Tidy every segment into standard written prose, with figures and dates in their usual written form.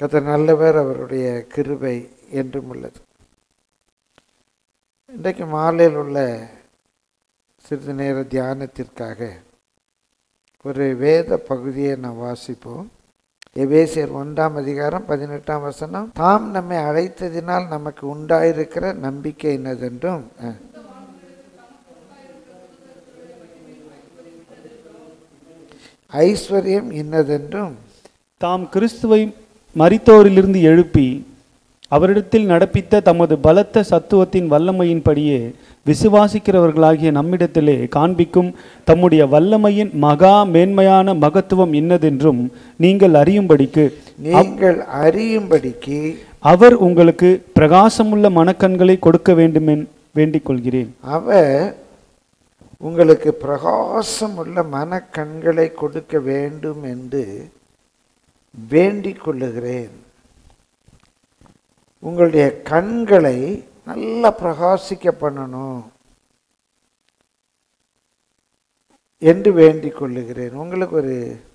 கர்த்தர் நல்லவர், அவருடைய கிருபை என்றும் உள்ளது. இன்றைக்கு மாலையில் உள்ள சிறிது நேர தியானத்திற்காக ஒரு வேத பகுதியை நாம் வாசிப்போம். எபேசியர் 1:18 தாம் நம்மை அழைத்ததினால் நமக்கு உண்டாயிருக்கிற நம்பிக்கை என்னதென்றும் ஐஸ்வர்யம் இன்னதென்றும் தாம் கிறிஸ்துவை மரித்தோரிலிருந்து எழுப்பி அவரிடத்தில் நடப்பித்த தமது பலத்த சத்துவத்தின் வல்லமையின்படியே விசுவாசிக்கிறவர்களாகிய நம்மிடத்திலே காண்பிக்கும் தம்முடைய வல்லமையின் மகா மேன்மையான மகத்துவம் இன்னதென்றும் நீங்கள் அறியும்படிக்கு அவர் உங்களுக்கு பிரகாசமுள்ள மனக்கண்களை கொடுக்க வேண்டுமென் வேண்டிக் கொள்கிறேன். அவர் உங்களுக்கு பிரகாசமுள்ள மனக்கண்களை கொடுக்க வேண்டும் என்று வேண்டிக் கொள்ளுகிறேன். உங்களுடைய கண்களை நல்லா பிரகாசிக்க பண்ணணும் என்று வேண்டிக் கொள்ளுகிறேன். உங்களுக்கு ஒரு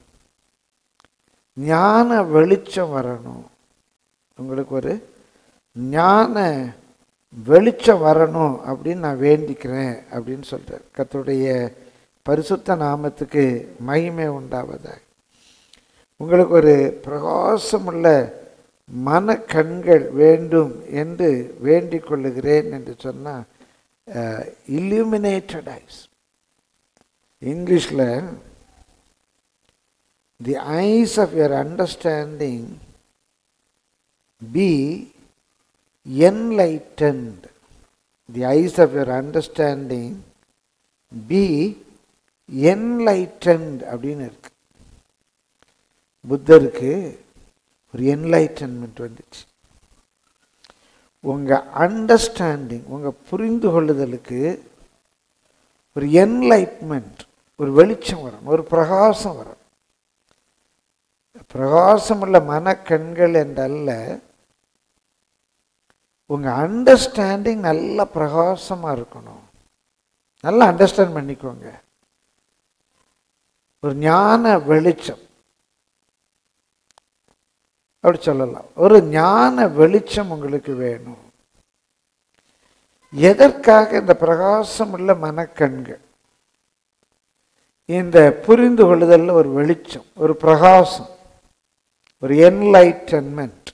ஞான வெளிச்சம் வரணும், உங்களுக்கு ஒரு ஞான வெளிச்சம் வரணும் அப்படின்னு நான் வேண்டிக்கிறேன் அப்படின்னு சொல்கிறேன். கர்த்தருடைய பரிசுத்த நாமத்துக்கு மகிமை உண்டாவதாக. உங்களுக்கு ஒரு பிரகாசமுள்ள மனக்கண்கள் வேண்டும் என்று வேண்டிக் கொள்ளுகிறேன் என்று சொன்னால் illuminated eyes. இங்கிலீஷில் the eyes of your understanding be enlightened. The eyes of your understanding be enlightened அப்படின்னு இருக்கு. புத்தருக்கு ஒரு என்லைட்டன்மெண்ட் வந்துச்சு. உங்க அண்டர்ஸ்டாண்டிங், உங்க புரிந்து கொள்ளுதலுக்கு ஒரு என்லைட்மெண்ட், ஒரு வெளிச்சம் வரும், ஒரு பிரகாசம் வரும். பிரகாசம் உள்ள மனக்கண்கள் என்றல்ல, உங்க அண்டர்ஸ்டாண்டிங் நல்ல பிரகாசமா இருக்கணும். நல்லா அண்டர்ஸ்டாண்ட் பண்ணிக்கோங்க. ஒரு ஞான வெளிச்சம் அப்படி சொல்லலாம். ஒரு ஞான வெளிச்சம் உங்களுக்கு வேணும். எதற்காக இந்த பிரகாசம் உள்ள மனக்கண்கள்? இந்த புரிந்து கொள்ளுதல் ஒரு வெளிச்சம், ஒரு பிரகாசம், ஒரு என்லைட்டன்மெண்ட்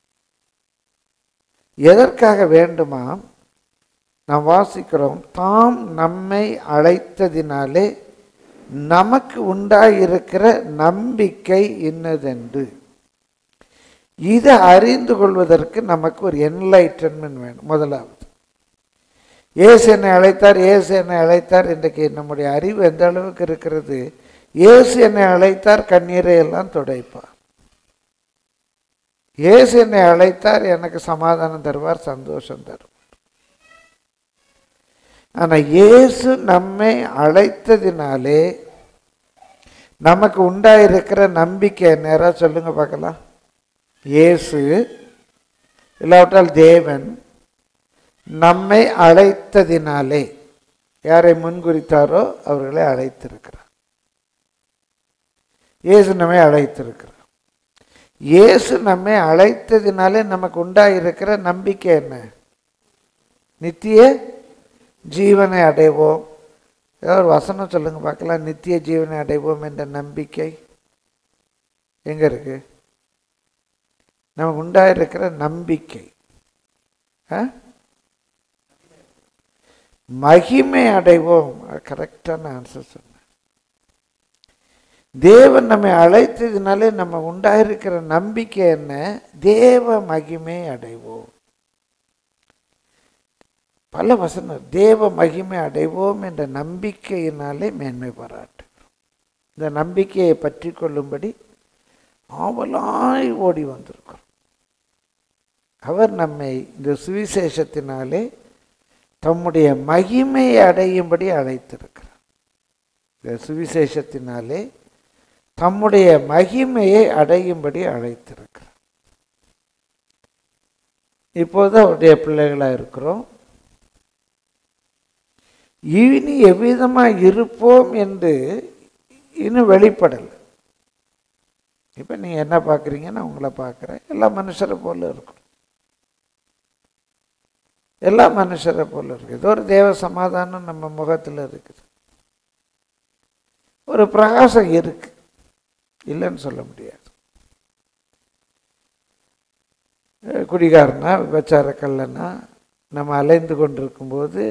எதற்காக வேண்டுமா? நாம் வாசிக்கிறோம், தாம் நம்மை அழைத்ததினாலே நமக்கு உண்டாயிருக்கிற நம்பிக்கை இன்னதென்று. இதை அறிந்து கொள்வதற்கு நமக்கு ஒரு என்லைட்டன்மெண்ட் வேணும். முதலாவது, இயேசு என்னை அழைத்தார், இயேசு என்னை அழைத்தார். இன்றைக்கு நம்முடைய அறிவு எந்த அளவுக்கு இருக்கிறது? இயேசு என்னை அழைத்தார், கண்ணீரை எல்லாம் துடைப்பார். இயேசு என்னை அழைத்தார், எனக்கு சமாதானம் தருவார், சந்தோஷம் தருவார். ஆனால் இயேசு நம்மை அழைத்ததினாலே நமக்கு உண்டாயிருக்கிற நம்பிக்கை என்ன? சொல்லுங்க பார்க்கலாம். இயேசு இல்லாவிட்டால் தேவன் நம்மை அழைத்ததினாலே, யாரை முன்குறித்தாரோ அவர்களை அழைத்திருக்கிறார். இயேசு நம்மை அழைத்திருக்கிறார். இயேசு நம்மை அழைத்ததினாலே நமக்கு உண்டாயிருக்கிற நம்பிக்கை என்ன? நித்திய ஜீவனை அடைவோம். ஏதாவது ஒரு வசனம் சொல்லுங்க பார்க்கலாம். நித்திய ஜீவனை அடைவோம் என்ற நம்பிக்கை எங்க இருக்கு? நமக்கு உண்டாயிருக்கிற நம்பிக்கை மகிமை அடைவோம். கரெக்டான ஆன்சர் சொன்ன. தேவன் நம்மை அழைத்ததினாலே நம்ம உண்டாயிருக்கிற நம்பிக்கை என்ன? தேவ மகிமை அடைவோம். பல வசனம் தேவ மகிமை அடைவோம் என்ற நம்பிக்கையினாலே மேன்மை பாராட்டு. இந்த நம்பிக்கையை பற்றி கொள்ளும்படி ஆவலாய் ஓடி வந்திருக்கிறோம். அவர் நம்மை இந்த சுவிசேஷத்தினாலே தம்முடைய மகிமையை அடையும்படி அழைத்திருக்கிறார். இந்த சுவிசேஷத்தினாலே தம்முடைய மகிமையை அடையும்படி அழைத்திருக்கிறார். இப்போது அவருடைய பிள்ளைகளாக இருக்கிறோம். இனி எவ்விதமாக இருப்போம் என்று இன்னும் வெளிப்படலை. இப்போ நீங்கள் என்ன பார்க்குறீங்க, நான் உங்களை பார்க்குறேன். எல்லா மனுஷரை போல இருக்கும், எல்லா மனுஷரை போல இருக்குது. ஏதோ ஒரு தேவ சமாதானம் நம்ம முகத்தில் இருக்குது, ஒரு பிரகாசம் இருக்கு, இல்லைன்னு சொல்ல முடியாது. குடிகாரனா விபச்சார கள்ளனா நம்ம அலைந்து கொண்டிருக்கும்போது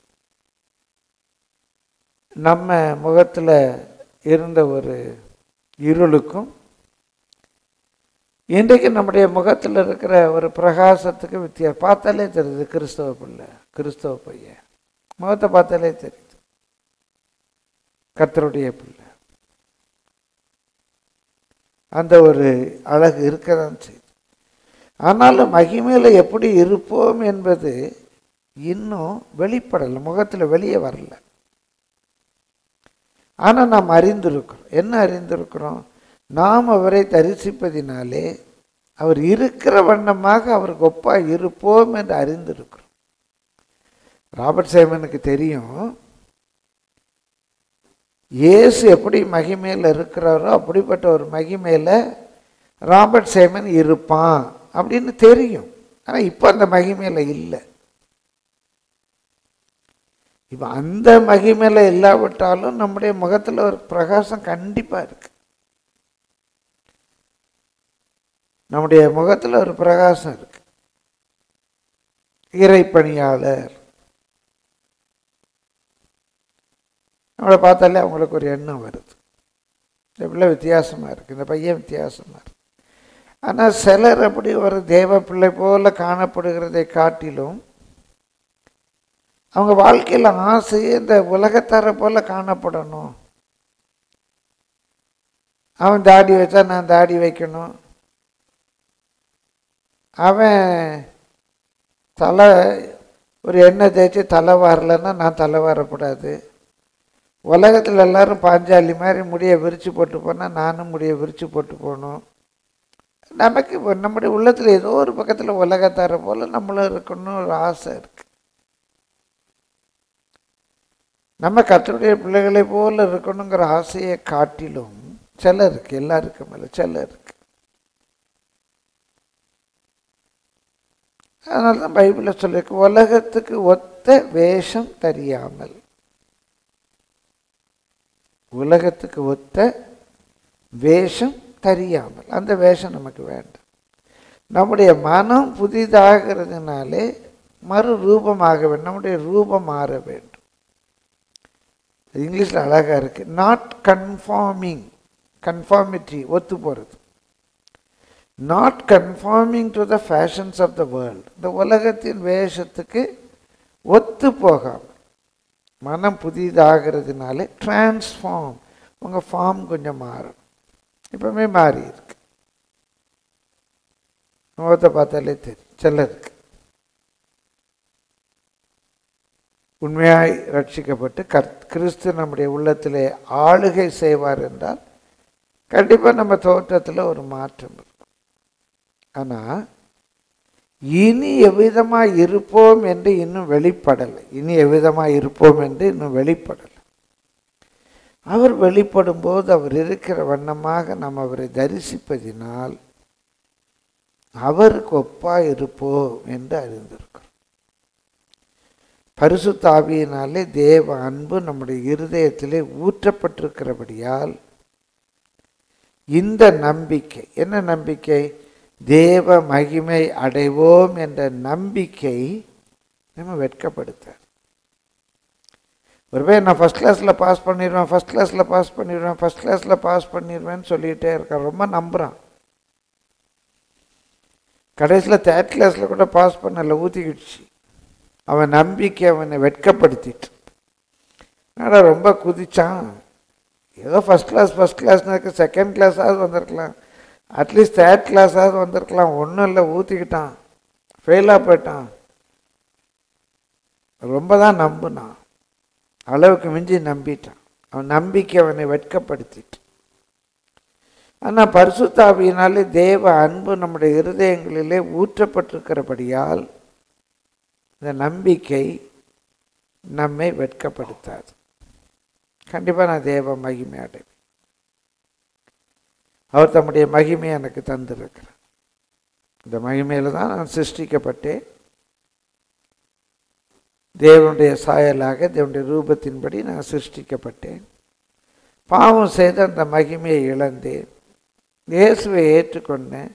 நம்ம முகத்தில் இருந்த ஒரு இருளுக்கும் இன்றைக்கு நம்முடைய முகத்தில் இருக்கிற ஒரு பிரகாசத்துக்கு வித்தியாசம் பார்த்தாலே தெரியுது. கிறிஸ்தவ பிள்ளை, கிறிஸ்தவ பையன் முகத்தை பார்த்தாலே தெரியுது, கர்த்தருடைய பிள்ளை. அந்த ஒரு அழகு இருக்கதான் செய்யுது. ஆனாலும் மகிமையில் எப்படி இருப்போம் என்பது இன்னும் வெளிப்படலை, முகத்தில் வெளியே வரல. ஆனால் நாம் அறிந்திருக்கிறோம். என்ன அறிந்திருக்கிறோம்? நாம் அவரை தரிசிப்பதினாலே அவர் இருக்கிற வண்ணமாக அவருக்கு ஒப்பாக இருப்போம் என்று அறிந்திருக்கிறோம். ராபர்ட் சைமனுக்கு தெரியும், இயேசு எப்படி மகிமையில் இருக்கிறாரோ அப்படிப்பட்ட ஒரு மகிமையில் ராபர்ட் சைமன் இருப்பான் அப்படின்னு தெரியும். ஆனால் இப்போ அந்த மகிமையில் இல்லை. இப்போ அந்த மகிமையில் இல்லாவிட்டாலும் நம்முடைய முகத்தில் ஒரு பிரகாசம் கண்டிப்பாக இருக்கு. நம்முடைய முகத்தில் ஒரு பிரகாசம் இருக்கு. இறைப்பணியாளர் நம்மளை பார்த்தாலே அவங்களுக்கு ஒரு எண்ணம் வருது, இந்த பிள்ளை வித்தியாசமாக இருக்குது, இந்த பையன் வித்தியாசமாக இருக்கு. ஆனால் சிலர் அப்படி ஒரு தேவ பிள்ளை போல காணப்படுகிறதை காட்டிலும் அவங்க வாழ்க்கையில் ஆசையே இந்த உலகத்தாரை போல காணப்படணும். அவன் தாடி வச்சா நான் தாடி வைக்கணும், அவன் தலை ஒரு எண்ணெய் தேய்ச்சி தலை வாரலைன்னா நான் தலை வாரக்கூடாது, உலகத்தில் எல்லாரும் பாஞ்சாலி மாதிரி முடியை விரித்து போட்டு போனால் நானும் முடியை விரித்து போட்டு போகணும். நமக்கு நம்முடைய உள்ளத்தில் ஏதோ ஒரு பக்கத்தில் உலகத்தார போல் நம்மளும் இருக்கணும்னு ஒரு ஆசை இருக்குது. நம்ம கர்த்தருடைய பிள்ளைகளை போல் இருக்கணுங்கிற ஆசையை காட்டிலும் சிலருக்கு, எல்லாருக்கும் இல்லை, சிலருக்கு. அதனால தான் பைபிளில் சொல்லியிருக்கு, உலகத்துக்கு ஒத்த வேஷம் தெரியாமல். உலகத்துக்கு ஒத்த வேஷம் தெரியாமல், அந்த வேஷம் நமக்கு வேண்டாம். நம்முடைய மனம் புதிதாகிறதுனாலே மறு ரூபமாக வேண்டும், நம்முடைய ரூபம் மாற வேண்டும். இங்கிலீஷில் அழகாக இருக்குது, நாட் கன்ஃபார்மிங், கன்ஃபார்மிட்டி ஒத்து போகிறது, not conforming to the fashions of the world, இந்த உலகத்தின் வேஷத்துக்கு ஒத்து போகாமல் மனம் புதிதாகிறதுனாலே டிரான்ஸ்ஃபார்ம், உங்கள் ஃபார்ம் கொஞ்சம் மாறும். இப்பவுமே மாறி இருக்கு, முகத்தை பார்த்தாலே தெரியும். சிலருக்கு உண்மையாய் ரட்சிக்கப்பட்டு கிறிஸ்து நம்முடைய உள்ளத்திலே ஆளுகை செய்வார் என்றால் கண்டிப்பாக நம்ம தோற்றத்தில் ஒரு மாற்றம் இருக்கும். ஆனால் இனி எவ்விதமாக இருப்போம் என்று இன்னும் வெளிப்படலை, இனி எவ்விதமாக இருப்போம் என்று இன்னும் வெளிப்படலை. அவர் வெளிப்படும் போது அவர் இருக்கிற வண்ணமாக நாம் அவரை தரிசிப்பதினால் அவருக்கு ஒப்பாக இருப்போம் என்று அறிந்திருக்கிறோம். பரிசுத்த ஆவியினாலே தேவ அன்பு நம்முடைய இருதயத்திலே ஊற்றப்பட்டிருக்கிறபடியால் இந்த நம்பிக்கை, என்ன நம்பிக்கை? தேவ மகிமை அடைவோம் என்ற நம்பிக்கை நம்ம வெட்கப்படுத்தார். ஒருவே நான் ஃபஸ்ட் கிளாஸில் பாஸ் பண்ணிடுவேன், ஃபஸ்ட் கிளாஸில் பாஸ் பண்ணிடுவேன், ஃபஸ்ட் கிளாஸில் பாஸ் பண்ணிடுவேன்னு சொல்லிகிட்டே இருக்கான், ரொம்ப நம்புகிறான். கடைசியில் தேர்ட் கிளாஸில் கூட பாஸ் பண்ணல, ஊற்றிக்கிடுச்சு. அவன் நம்பிக்கை அவனை வெட்கப்படுத்திட்டு ஆனால் ரொம்ப குதிச்சான். ஏதோ ஃபஸ்ட் கிளாஸ்னாக்க செகண்ட் கிளாஸாவது வந்திருக்கலாம், அட்லீஸ்ட் தேர்ட் கிளாஸாவது வந்திருக்கலாம். ஒன்றும் இல்லை, ஊற்றிக்கிட்டான், ஃபெயிலாக போயிட்டான். ரொம்ப தான் நம்பினான், அளவுக்கு மிஞ்சி நம்பிட்டான். அவன் நம்பிக்கை அவனை வெட்கப்படுத்திட்டு. ஆனால் பரிசுத்த ஆவியினாலே தேவ அன்பு நம்முடைய இருதயங்களிலே ஊற்றப்பட்டிருக்கிறபடியால் இந்த நம்பிக்கை நம்மை வெட்கப்படுத்தாது. கண்டிப்பாக நான் தேவ மகிமை அடைவேன். அவர் தம்முடைய மகிமையை எனக்கு தந்திருக்கிறார். இந்த மகிமையில் தான் நான் சிருஷ்டிக்கப்பட்டேன். தேவனுடைய சாயலாக, தேவனுடைய ரூபத்தின்படி நான் சிருஷ்டிக்கப்பட்டேன். பாவம் செய்த அந்த மகிமையை இழந்தேன். இயேசுவை ஏற்றுக்கொண்டேன்.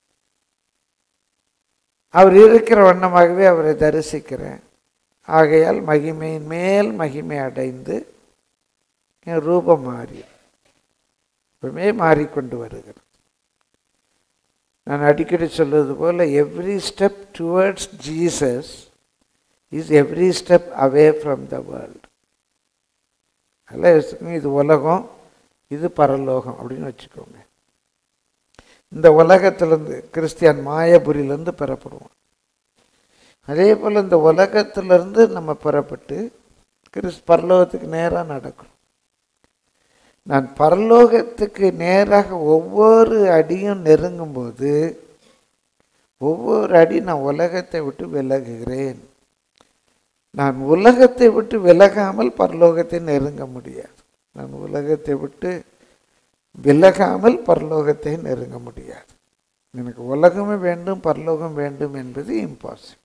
அவர் இருக்கிற வண்ணமாகவே அவரை தரிசிக்கிறேன். ஆகையால் மகிமையின் மேல் மகிமை அடைந்து என் ரூபம் மாறி எப்பவுமே மாறிக்கொண்டு வருகிறது. நான் அடிக்கடி சொல்வது போல, every step towards Jesus is every step away from the world. அதெல்லாம் இது உலகம், இது பரலோகம் அப்படின்னு வச்சுக்கோங்க. இந்த உலகத்திலேருந்து கிறிஸ்டியன் மாயபுரியிலேருந்து பெறப்படுவோம். அதே போல் இந்த உலகத்திலேருந்து நம்ம பெறப்பட்டு பரலோகத்துக்கு நேராக நடக்கும். நான் பரலோகத்துக்கு நேராக ஒவ்வொரு அடியும் நெருங்கும்போது, ஒவ்வொரு அடி நான் உலகத்தை விட்டு விலகுகிறேன். நான் உலகத்தை விட்டு விலகாமல் பரலோகத்தை நெருங்க முடியாது. நான் உலகத்தை விட்டு விலகாமல் பரலோகத்தை நெருங்க முடியாது. எனக்கு உலகமே வேண்டும், பரலோகம் வேண்டும் என்பது இம்பாசிபிள்.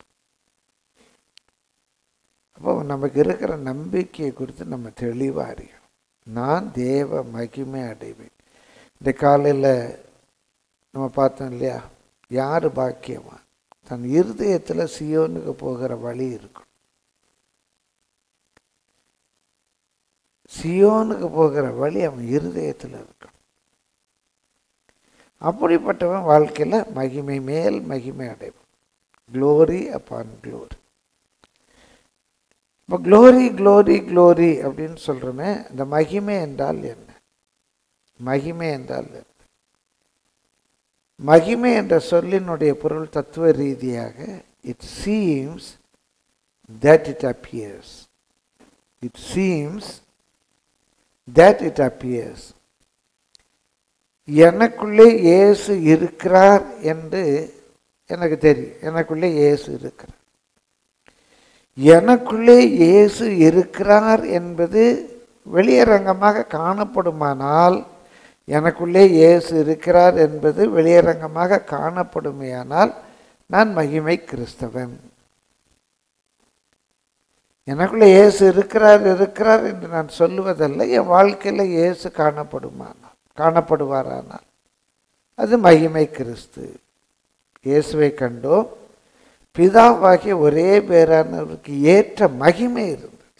அப்போ நமக்கு இருக்கிற நம்பிக்கையை குறித்து நம்ம தெளிவாக அறியணும். நான் தேவ மகிமை அடைவேன். இந்த காலையில் நம்ம பார்த்தோம் இல்லையா, யார் பாக்கியவான்? தன் இருதயத்தில் சியோனுக்கு போகிற வழி இருக்கும். சியோனுக்கு போகிற வழி அவன் இருதயத்தில் இருக்கும். அப்படிப்பட்டவன் வாழ்க்கையில் மகிமை மேல் மகிமை அடைவான். Glory upon glory. இப்போ க்ளோரி க்ளோரி க்ளோரி அப்படின்னு சொல்கிறோமே, இந்த மகிமை என்றால் என்ன? மகிமை என்றால் என்ன? மகிமை என்ற சொல்லினுடைய பொருள் தத்துவ ரீதியாக, it seems that it appears. It seems that it appears. எனக்குள்ளே இயேசு இருக்கிறார் என்று எனக்கு தெரியும். எனக்குள்ளே இயேசு இருக்கிறார். எனக்குள்ளே இயேசு இருக்கிறார் என்பது வெளியரங்கமாக காணப்படுமானால், எனக்குள்ளே இயேசு இருக்கிறார் என்பது வெளியரங்கமாக காணப்படுமையானால் நான் மகிமை கிறிஸ்தவன். எனக்குள்ளே இயேசு இருக்கிறார் இருக்கிறார் என்று நான் சொல்லுவதல்ல. என் வாழ்க்கையில் இயேசு காணப்படுவாரானால் அது மகிமை கிறிஸ்து. இயேசுவை கண்டோம். பிதாவாகிய ஒரே பேரானவருக்கு ஏற்ற மகிமை இருந்தது.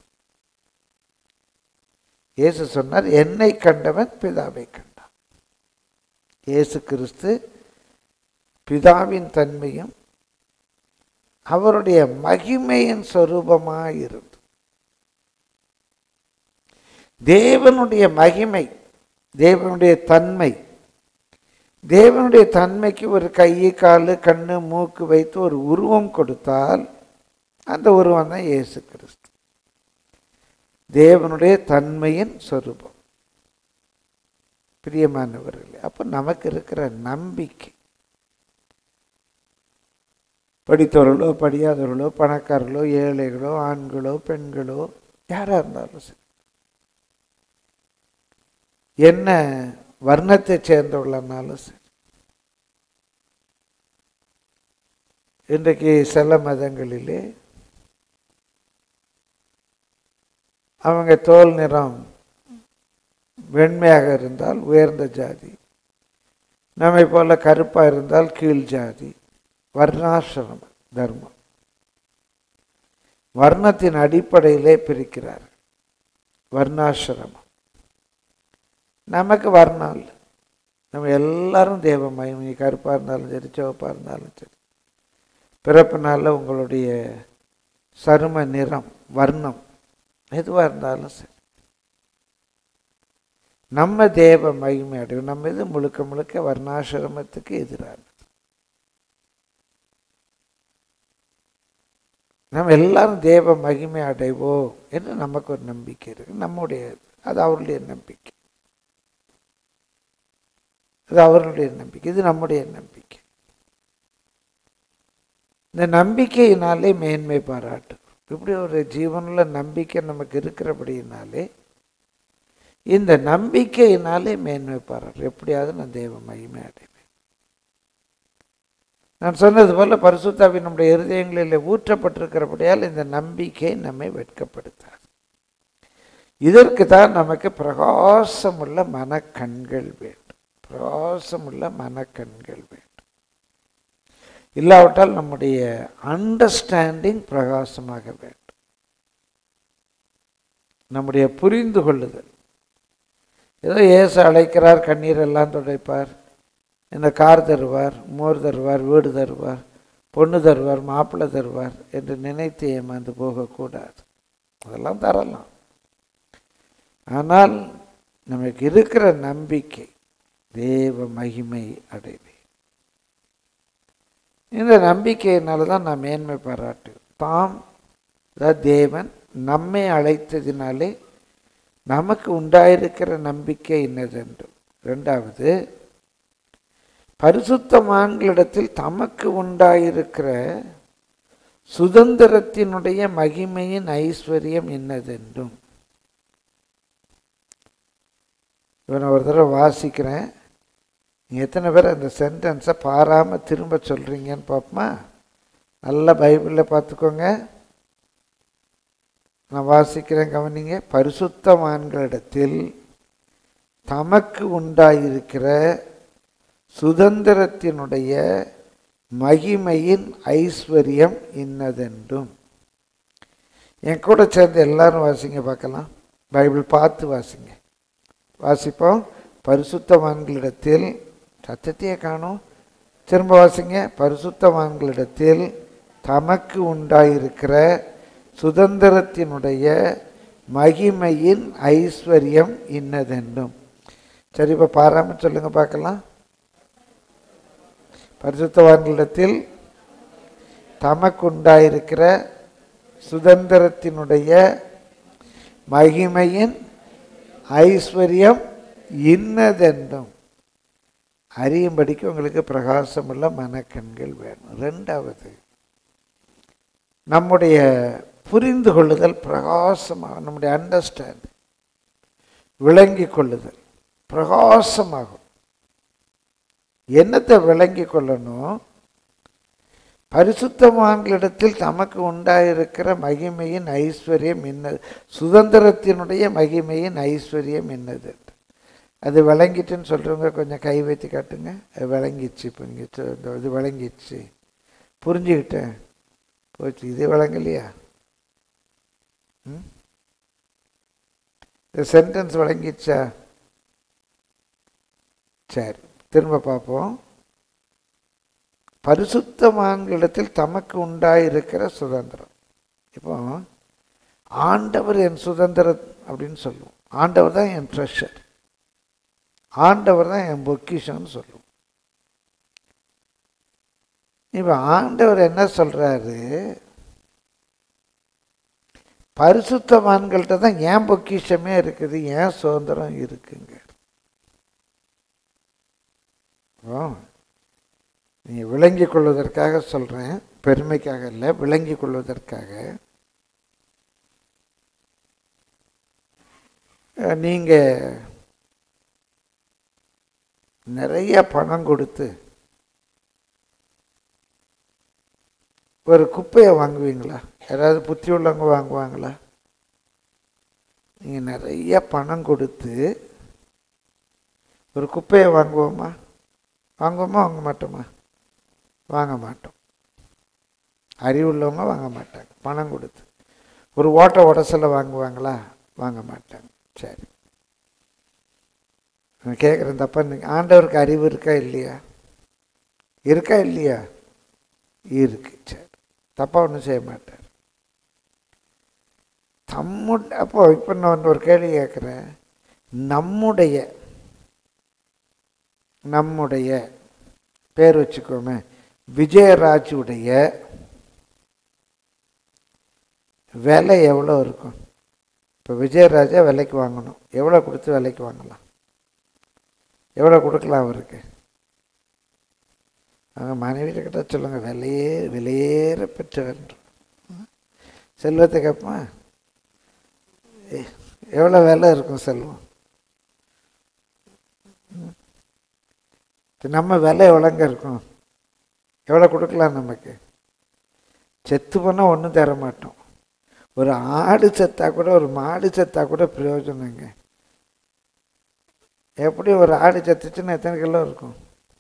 இயேசு சொன்னார், என்னை கண்டவன் பிதாவை கண்டான். இயேசு கிறிஸ்து பிதாவின் தன்மையும் அவருடைய மகிமையின் சொரூபமாக இருந்து, தேவனுடைய மகிமை, தேவனுடைய தன்மை, தேவனுடைய தன்மைக்கு ஒரு கை, காலு, கண்ணு, மூக்கு வைத்து ஒரு உருவம் கொடுத்தால் அந்த உருவம் தான் இயேசு கிறிஸ்து. தேவனுடைய தன்மையின் சொரூபம். பிரியமானவர்களே, அப்போ நமக்கு இருக்கிற நம்பிக்கை, படித்தவர்களோ படியாதவர்களோ, பணக்காரர்களோ ஏழைகளோ, ஆண்களோ பெண்களோ, யாராக இருந்தாலும் சரி, என்ன வர்ணத்தை சேர்ந்தவர்களானாலும் சரி, இன்றைக்கு சில மதங்களிலே அவங்க தோல் நிறம் வெண்மையாக இருந்தால் உயர்ந்த ஜாதி, நம்மை போல கருப்பாக இருந்தால் கீழ் ஜாதி. வர்ணாசிரம தர்மம், வர்ணத்தின் அடிப்படையிலே பிரிக்கிறார். வர்ணாசிரமம். நமக்கு வர்ணம் இல்லை. நம்ம எல்லாரும் தேவ மகிமை. கருப்பாக இருந்தாலும் சரி, சிவப்பாக இருந்தாலும் சரி, பிறப்பு நாளில் உங்களுடைய சரும நிறம், வர்ணம் எதுவாக இருந்தாலும் சரி, நம்ம தேவ மகிமை அடையும். நம்ம இது முழுக்க முழுக்க வர்ணாசிரமத்துக்கு எதிரானது. நம்ம எல்லாரும் தேவ மகிமை அடைவோம் என்று நமக்கு ஒரு நம்பிக்கை இருக்கு. நம்முடைய அது அவருடைய நம்பிக்கை, அது அவர்களுடைய நம்பிக்கை, இது நம்முடைய நம்பிக்கை. இந்த நம்பிக்கையினாலே மேன்மை பாராட்டு. இப்படி ஒரு ஜீவனுள்ள நம்பிக்கை நமக்கு இருக்கிறபடினாலே இந்த நம்பிக்கையினாலே மேன்மை பாராட்டு. எப்படியாவது நான் தேவ மகிமை அடைவேன். நான் சொன்னது போல பரிசுத்தாவி நம்முடைய இருதயங்களில் ஊற்றப்பட்டிருக்கிறபடியால் இந்த நம்பிக்கை நம்மை வெட்கப்படுத்தாது. இதற்கு தான் நமக்கு பிரகாசமுள்ள மனக்கண்கள் வேண்டும். பிரகாசமுள்ள மனக்கண்கள் வேண்டும். இல்லாவிட்டால் நம்முடைய அண்டர்ஸ்டாண்டிங் பிரகாசமாக வேண்டும். நம்முடைய புரிந்து கொள்ளுதல். ஏதோ இயேசு அழைக்கிறார், கண்ணீர் எல்லாம் துடைப்பார், இந்த கார் தருவார், மோர் தருவார், வீடு தருவார், பொண்ணு தருவார், மாப்பிள்ளை தருவார் என்று நினைத்து ஏமாந்து போகக்கூடாது. அதெல்லாம் தரலாம். ஆனால் நமக்கு இருக்கிற நம்பிக்கை தேவ மகிமை அடைவே. இந்த நம்பிக்கையினால தான் நாம் மேன்மை பாராட்டு. தாம் தேவன் நம்மை அழைத்ததினாலே நமக்கு உண்டாயிருக்கிற நம்பிக்கை என்னதென்று. இரண்டாவது, பரிசுத்தவான்களிடத்தில் தமக்கு உண்டாயிருக்கிற சுதந்திரத்தினுடைய மகிமையின் ஐஸ்வர்யம் என்னதென்றும். இவனை ஒரு தடவை வாசிக்கிறேன். நீங்கள் எத்தனை பேர் அந்த சென்டென்ஸை பாராமல் திரும்ப சொல்கிறீங்கன்னு பார்ப்போமா? நல்ல பைபிளில் பார்த்துக்கோங்க. நான் வாசிக்கிறேன், கவனிங்க. பரிசுத்தவான்களிடத்தில் தமக்கு உண்டாயிருக்கிற சுதந்திரத்தினுடைய மகிமையின் ஐஸ்வர்யம் இன்னதென்றும். என் கூட சேர்ந்து எல்லாரும் வாசிங்க பார்க்கலாம். பைபிள் பார்த்து வாசிங்க. வாசிப்போம். பரிசுத்தவான்களிடத்தில், சத்தத்தையே காணோம், திரும்ப வாசிங்க. பரிசுத்தவான்களிடத்தில் தமக்கு உண்டாயிருக்கிற சுதந்திரத்தினுடைய மகிமையின் ஐஸ்வர்யம் இன்னதென்றும். சரி, இப்போ பாராமல் சொல்லுங்க பார்க்கலாம். பரிசுத்தவான்களிடத்தில் தமக்கு உண்டாயிருக்கிற சுதந்திரத்தினுடைய மகிமையின் ஐஸ்வர்யம் இன்னதென்றும் அறியும்படிக்கு உங்களுக்கு பிரகாசமுள்ள மனக்கண்கள் வேணும். ரெண்டாவது, நம்முடைய புரிந்து கொள்ளுதல் பிரகாசமாக, நம்முடைய அண்டர்ஸ்டாண்ட் விளங்கி கொள்ளுதல் பிரகாசமாகும். என்னத்தை விளங்கி கொள்ளணும்? பரிசுத்தவான்களிடத்தில் தமக்கு உண்டாயிருக்கிற மகிமையின் ஐஸ்வர்யம் என்னது, சுதந்திரத்தினுடைய மகிமையின் ஐஸ்வர்யம் என்னது. அது விளங்கிட்டுன்னு சொல்கிறவங்க கொஞ்சம் கை வைத்து காட்டுங்க. அது விளங்கிச்சு. இப்போ நீங்கள் இது விளங்கிச்சு, புரிஞ்சுக்கிட்டேன், போச்சு. இது விளங்கலையா? இந்த சென்டென்ஸ் விளங்கிச்சா? சரி, திரும்ப பார்ப்போம். பரிசுத்தவான்களிடத்தில் தமக்கு உண்டாயிருக்கிற சுதந்திரம். இப்போ ஆண்டவர் என் சுதந்திரம் அப்படின்னு சொல்லுவோம். ஆண்டவர் தான் என் ட்ரெஷர், ஆண்டவர் தான் என் பொக்கிஷம்னு சொல்லுவோம். இப்போ ஆண்டவர் என்ன சொல்றாரு? பரிசுத்தவான்கள்ட்ட தான் என் பொக்கிஷமே இருக்குது, என் சுதந்திரம் இருக்குங்க. நீ விளங்கி கொள்வதற்காக சொல்றேன், பெருமைக்காக இல்லை, விளங்கி கொள்வதற்காக. நீங்க நிறைய பணம் கொடுத்து ஒரு குப்பையை வாங்குவீங்களா? யாராவது புத்தி உள்ளவங்க வாங்குவாங்களா? நீங்கள் நிறைய பணம் கொடுத்து ஒரு குப்பையை வாங்குவோமா? வாங்குவோமா? வாங்க மாட்டோமா? வாங்க மாட்டோம். அறிவுள்ளவங்க வாங்க மாட்டாங்க. பணம் கொடுத்து ஒரு ஓட்ட உடசலை வாங்குவாங்களா? வாங்க மாட்டாங்க. சரி, நான் கேட்குறேன், தப்பா? ஆண்டவருக்கு அறிவு இருக்கா இல்லையா? இருக்கா இல்லையா? இருக்கு. சரி, தப்பாக ஒன்றும் செய்ய மாட்டார். அப்போ இப்போ நான் ஒரு கேள்வி கேட்குறேன். நம்முடைய பேர் வச்சுக்கோமே, விஜயராஜுடைய விலை எவ்வளோ இருக்கும்? இப்போ விஜயராஜா விலைக்கு வாங்கணும், எவ்வளோ கொடுத்து விலைக்கு வாங்கலாம்? எவ்வளோ கொடுக்கலாம் அவருக்கு? அவங்க மனைவிகிட்ட சொல்லுங்க, விலையேற பெற்றவர். செல்வத்தை கேட்போமா? எவ்வளோ விலை இருக்கும் செல்வம்? நம்ம விலை எவ்வளோங்க இருக்கும்? எவ்வளோ கொடுக்கலாம் நமக்கு? செத்து போனால் ஒன்றும் தர மாட்டோம். ஒரு ஆடு செத்தா கூட, ஒரு மாடு செத்தா கூட பிரயோஜனங்க. எப்படி ஒரு ஆடு செத்துச்சுன்னா எத்தனை கிலோ இருக்கும்?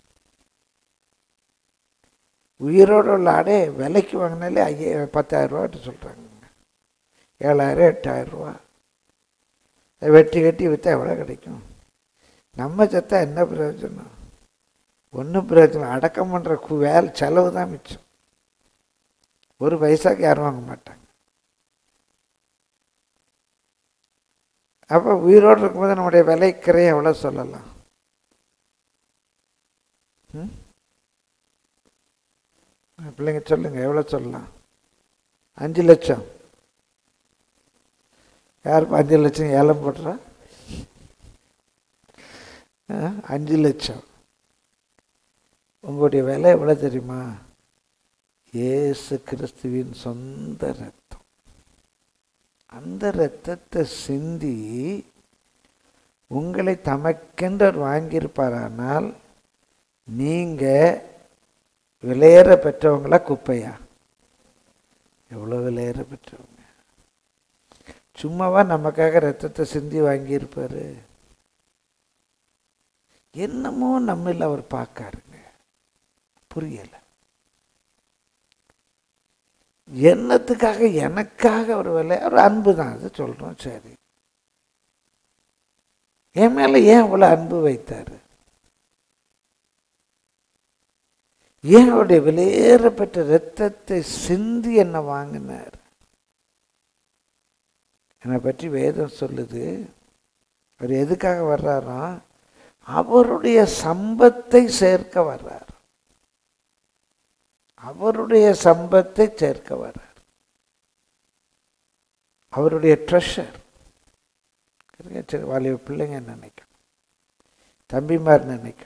உயிரோடு உள்ள ஆடே விலைக்கு வாங்கினாலே 10,000 சொல்கிறாங்க. 7,000 8,000. வெட்டி கட்டி விற்றா எவ்வளோ கிடைக்கும்? நம்ம செத்தா என்ன பிரயோஜனம்? ஒன்றும் பிரயோஜனம். அடக்கம் பண்ணுற வேலை செலவு தான் மிச்சம். ஒரு பைசாக்கு யாரும் வாங்க மாட்டாங்க. அப்போ உயிரோடு இருக்கும்போது நம்முடைய விலைக்கிறைய எவ்வளோ சொல்லலாம்? பிள்ளைங்க சொல்லுங்க, எவ்வளோ சொல்லலாம்? 5 லட்சம். யாருப்பா 5 லட்சம் ஏலம் போடுறா? 5 லட்சம். உங்களுடைய விலை எவ்வளோ தெரியுமா? இயேசு கிறிஸ்துவின் சொந்த ரத்தம். அந்த ரத்தத்தை சிந்தி உங்களை தமக்கென்று வாங்கியிருப்பாரானால் நீங்கள் விலையேற பெற்றவங்களா குப்பையா? எவ்வளோ விலையேற பெற்றவங்க. சும்மாவா நமக்காக ரத்தத்தை சிந்தி வாங்கியிருப்பாரு? என்னமோ நம்மள அவர் பார்க்காருங்க. புரியலை. என்னத்துக்காக? எனக்காக ஒரு விலை, ஒரு அன்பு தான். அது சொல்கிறோம். சரி, என் மேலே ஏன் இவ்வளோ அன்பு வைத்தார்? ஏன் அவருடைய விலையேறப்பட்ட இரத்தத்தை சிந்தி என்ன வாங்கினார்? என்னை பற்றி வேதம் சொல்லுது, அவர் எதுக்காக வர்றாராம்? அவருடைய சம்பத்தை சேர்க்க வர்றார். அவருடைய சம்பத்தை சேர்க்க வர்றார். அவருடைய ட்ரெஷர். சரி, வாலிப பிள்ளைங்க நினைக்கணும், தம்பிமார் நினைக்கணும்.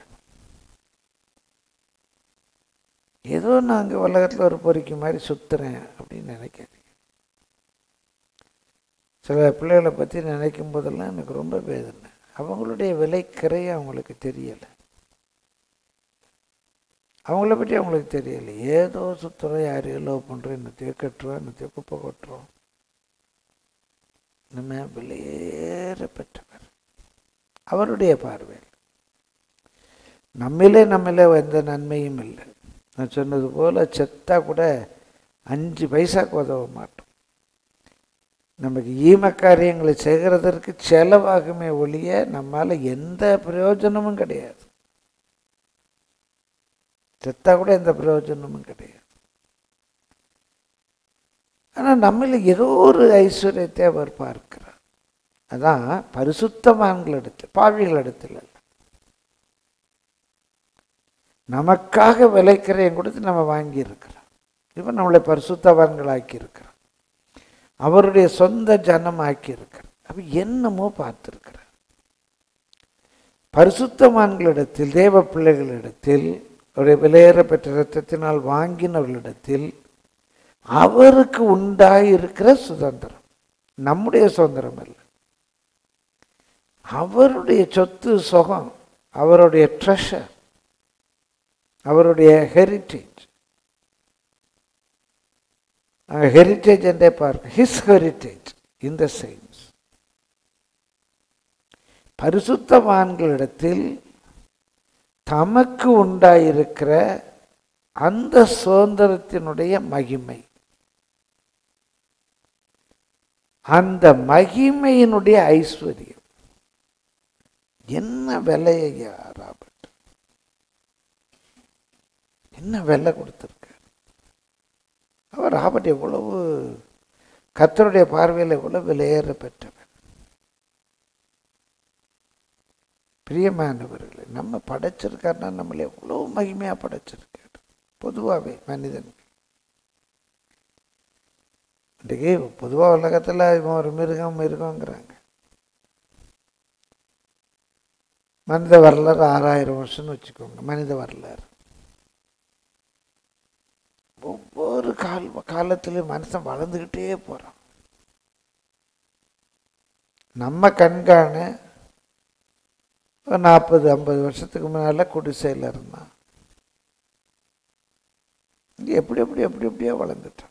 ஏதோ நாங்கள் உலகத்தில் ஒரு பொறிக்கு மாதிரி சுற்றுறேன் அப்படின்னு நினைக்காதீங்க. சில பிள்ளைகளை பற்றி நினைக்கும் போதெல்லாம் எனக்கு ரொம்ப வேதனை. அவங்களுடைய விலைக்கிறைய அவங்களுக்கு தெரியலை. அவங்கள பற்றி அவங்களுக்கு தெரியலை. ஏதோ சுற்றுறோம், யாரையோ லவ் பண்ணுறோம், என்னத்தையோ கட்டுறோம், என்னத்தையோ குப்பை கொட்டுறோம். நம்ம விலையேறப்பட்டவர் அவருடைய பார்வையில். நம்மளே எந்த நன்மையும் இல்லை. நான் சொன்னது போல் செத்தா கூட 5 பைசாக்கு உதவ மாட்டோம். நமக்கு ஈமக்காரியங்களை செய்கிறதற்கு செலவாகுமே ஒழிய நம்மால் எந்த பிரயோஜனமும் கிடையாது. செத்தா கூட எந்த பிரயோஜனமும் கிடையாது. ஆனால் நம்மள ஏதோ ஒரு ஐஸ்வர்யத்தை அவர் பார்க்கிறார். அதான் பரிசுத்தவான்களிடத்தில், பாவிகளிடத்தில் அல்ல. நமக்காக விலைக்கிறையும் கொடுத்து நம்ம வாங்கி இருக்கிறோம். இப்போ நம்மளை பரிசுத்தவான்கள் ஆக்கி இருக்கிறோம். அவருடைய சொந்த ஜனம் ஆக்கி இருக்கிறார். அப்போ என்னமோ பார்த்துருக்கிறார். பரிசுத்தவான்களிடத்தில், தேவ பிள்ளைகளிடத்தில், அவருடைய விலையேற பெற்ற இரத்தத்தினால் வாங்கினவர்களிடத்தில் அவருக்கு உண்டாயிருக்கிற சுதந்திரம் நம்முடைய சுதந்திரம் அல்ல. அவருடைய சொத்து சுகம், அவருடைய ட்ரெஷர், அவருடைய ஹெரிட்டேஜ். ஹெரிட்டேஜ் என்றே பார்க்க, his heritage in the saints. பரிசுத்தவான்களிடத்தில் தமக்கு உண்டாயிருக்கிற அந்த சுதந்திரத்தினுடைய மகிமை, அந்த மகிமையினுடைய ஐஸ்வர்யம். என்ன விலையா ராபர்ட், என்ன விலை கொடுத்துருக்க அவர். ராபர்ட் எவ்வளவு கர்த்தருடைய பார்வையில் எவ்வளவு விலையேற பெற்றவர். பிரியமானவர்களே, நம்ம படைச்சிருக்காருன்னா நம்மளை எவ்வளோ மகிமையாக படைச்சிருக்காரு. பொதுவாகவே மனிதன் இன்றைக்கு பொதுவாக உலகத்தில் இவன் ஒரு மிருகங்கிறாங்க. மனித வரலாறு 6000 வருஷம்னு வச்சுக்கோங்க. மனித வரலாறு ஒவ்வொரு காலத்திலும் மனுஷன் வளர்ந்துக்கிட்டே போகிறான். நம்ம கண்காண ஒரு 40-50 வருஷத்துக்கு முன்னால் குடிசையில் இருந்தான். எப்படி எப்படியோ வளர்ந்துட்டான்.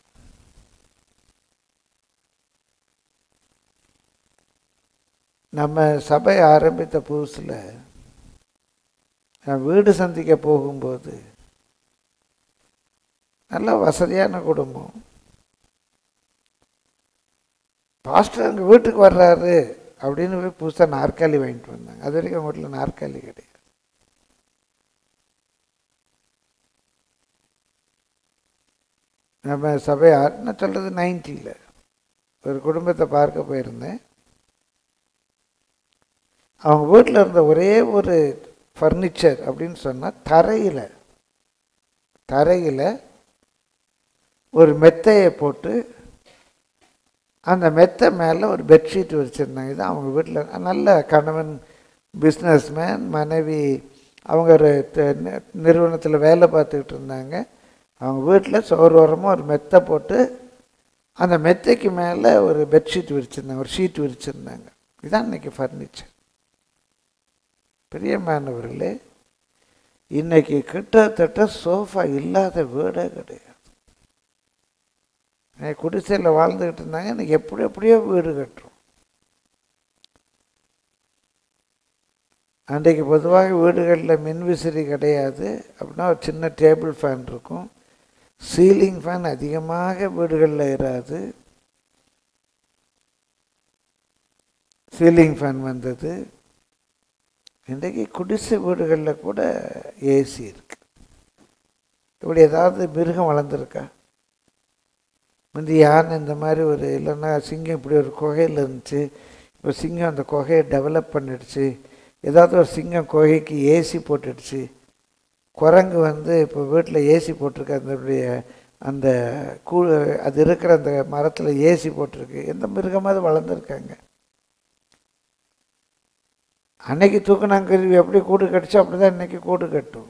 நம்ம சபை ஆரம்பித்த புதுசில் நான் வீடு சந்திக்க போகும்போது நல்ல வசதியான குடும்பம். பாஸ்டர் அங்கே வீட்டுக்கு வர்றாரு அப்படின்னு போய் புதுசாக நாற்காலி வாங்கிட்டு வந்தாங்க. அது வரைக்கும் அவங்க வீட்டில் நாற்காலி கிடையாது. நம்ம சபை நான் சொல்கிறது 90ல் ஒரு குடும்பத்தை பார்க்க போயிருந்தேன். அவங்க வீட்டில் இருந்த ஒரே ஒரு ஃபர்னிச்சர் அப்படின்னு சொன்னால் தரையில் ஒரு மெத்தையை போட்டு அந்த மெத்தை மேலே ஒரு பெட்ஷீட் வச்சுருந்தாங்க. இது அவங்க வீட்டில் நல்ல கணவன் பிஸ்னஸ்மேன், மனைவி அவங்க ஒரு நிறுவனத்தில் வேலை பார்த்துக்கிட்டு இருந்தாங்க. அவங்க வீட்டில் சோர்வரமாக ஒரு மெத்தை போட்டு அந்த மெத்தைக்கு மேலே ஒரு பெட்ஷீட் விரிச்சிருந்தாங்க, ஒரு ஷீட் விரிச்சிருந்தாங்க. இதுதான் இன்றைக்கி ஃபர்னிச்சர். பிரியமானவர்களே, இன்றைக்கி கிட்டத்தட்ட சோஃபா இல்லாத வீடே கிடையாது. குடிசையில் வாழ்ந்துக்கிட்டு இருந்தாங்க, இன்றைக்கி எப்படியோ வீடு கட்டுறோம். அன்றைக்கு பொதுவாக வீடுகளில் மின்விசிறி கிடையாது. அப்படின்னா ஒரு சின்ன டேபிள் ஃபேன் இருக்கும். சீலிங் ஃபேன் அதிகமாக வீடுகளில் இராது. சீலிங் ஃபேன் வந்தது. இன்றைக்கு குடிசை வீடுகளில் கூட ஏசி இருக்கு. இப்படி ஏதாவது மிருகம் வளர்ந்துருக்கா? முந்தி யானை இந்த மாதிரி ஒரு இல்லைன்னா சிங்கம் இப்படி ஒரு குகையில் இருந்துச்சு. இப்போ சிங்கம் அந்த குகையை டெவலப் பண்ணிடுச்சு. ஏதாவது ஒரு சிங்கம் குகைக்கு ஏசி போட்டுடுச்சு. குரங்கு இப்போ வீட்டில் ஏசி போட்டிருக்கு. அதனுடைய அந்த அது இருக்கிற அந்த மரத்தில் ஏசி போட்டிருக்கு. எந்த மிருகமாவது வளர்ந்துருக்காங்க? அன்னைக்கு தூக்குனாங்கருவி எப்படி கூடு கட்டுச்சோ அப்படி தான் இன்றைக்கி கூடு கட்டும்.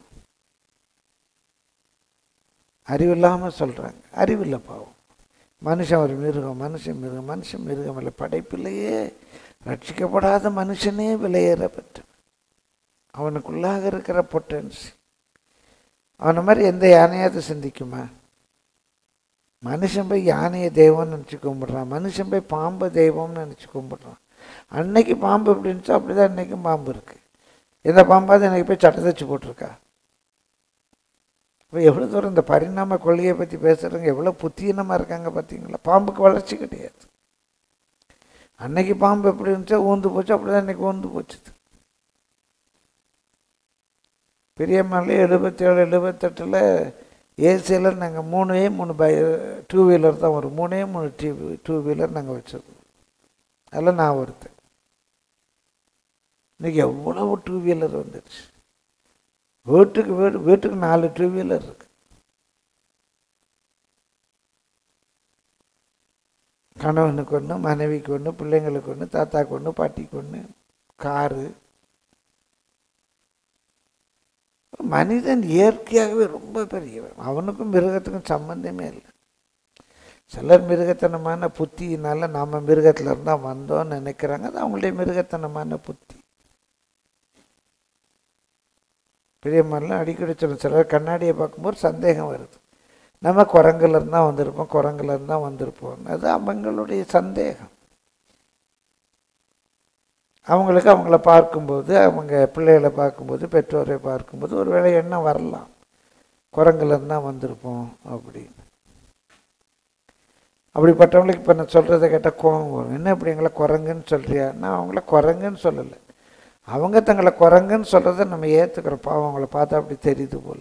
அறிவில்லாமல் சொல்கிறாங்க. அறிவில்லை பாவம். மனுஷன் ஒரு மிருகம், மனுஷன் மிருகம் இல்லை. படைப்பிலேயே ரட்சிக்கப்படாத மனுஷனே விலையேற பெற்று அவனுக்குள்ளாக இருக்கிற பொட்டன்சி அவனை மாதிரி எந்த யானையாவது சிந்திக்குமா? மனுஷன் போய் யானையை தெய்வம்னு நினச்சி கும்பிட்றான். மனுஷன் போய் பாம்பை தெய்வம்னு நினச்சி கும்பிட்றான். அன்னைக்கு பாம்பு எப்படி இருந்துச்சோ அப்படி தான் இன்றைக்கும் பாம்பு இருக்குது. எந்த பாம்பாவது இன்றைக்கி போய் சட்டை தச்சு போட்டிருக்கா? இப்போ எவ்வளோ தூரம் இந்த பரிணாம கொள்கையை பற்றி பேசுகிறவங்க எவ்வளோ புத்தீனமாக இருக்காங்க பார்த்தீங்களா? பாம்புக்கு வளர்ச்சி கிடையாது. அன்னைக்கு பாம்பு எப்படி இருந்துச்சோ ஊந்து போச்சு, அப்படி தான் இன்றைக்கி ஊந்து போச்சுது. பெரியம்மாலே 77, 78 ஏசியில் நாங்கள் 3 டூ வீலர் தான் வரும். 3 டூ வீலர் நாங்கள் வச்சுருக்கோம். அதில் நான் ஒருத்தன். இன்றைக்கி எவ்வளவு டூ வீலர் வந்துடுச்சு. வீட்டுக்கு 4 டூ வீலர் இருக்கு. கணவனுக்கு ஒன்று, மனைவிக்கு ஒன்று, பிள்ளைங்களுக்கு ஒன்று, தாத்தாக்கு ஒன்று, பாட்டிக்கு ஒன்று, காரு. மனிதன் இயற்கையாகவே ரொம்ப பெரியவன். அவனுக்கும் மிருகத்துக்கும் சம்பந்தமே இல்லை. சிலர் மிருகத்தனமான புத்தியினால நாம் மிருகத்தில் இருந்தால் வந்தோன்னு நினைக்கிறாங்க. அது அவங்களுடைய மிருகத்தனமான புத்தி. பெரியம்மாலாம் அடிக்கடி சொல்ல, சிலர் கண்ணாடியை பார்க்கும்போது சந்தேகம் வருது. நம்ம குரங்குல இருந்தால் வந்திருப்போம். அது அவங்களுடைய சந்தேகம். அவங்களுக்கு அவங்கள பார்க்கும்போது, அவங்க பிள்ளைகளை பார்க்கும்போது, பெற்றோரை பார்க்கும்போது ஒரு வேளை எண்ணம் வரலாம், குரங்குல இருந்தால் வந்திருப்போம் அப்படின்னு. அப்படிப்பட்டவங்களுக்கு இப்போ நான் சொல்கிறத கேட்டால் கோபம் வரும். என்ன இப்படி எங்களை குரங்குன்னு சொல்கிறியா? நான் அவங்கள குரங்குன்னு சொல்லலை. அவங்க தங்களை குரங்குன்னு சொல்கிறத நம்ம ஏற்றுக்கிறோம். பாவம் அவங்கள பார்த்தா அப்படி தெரியுது போல.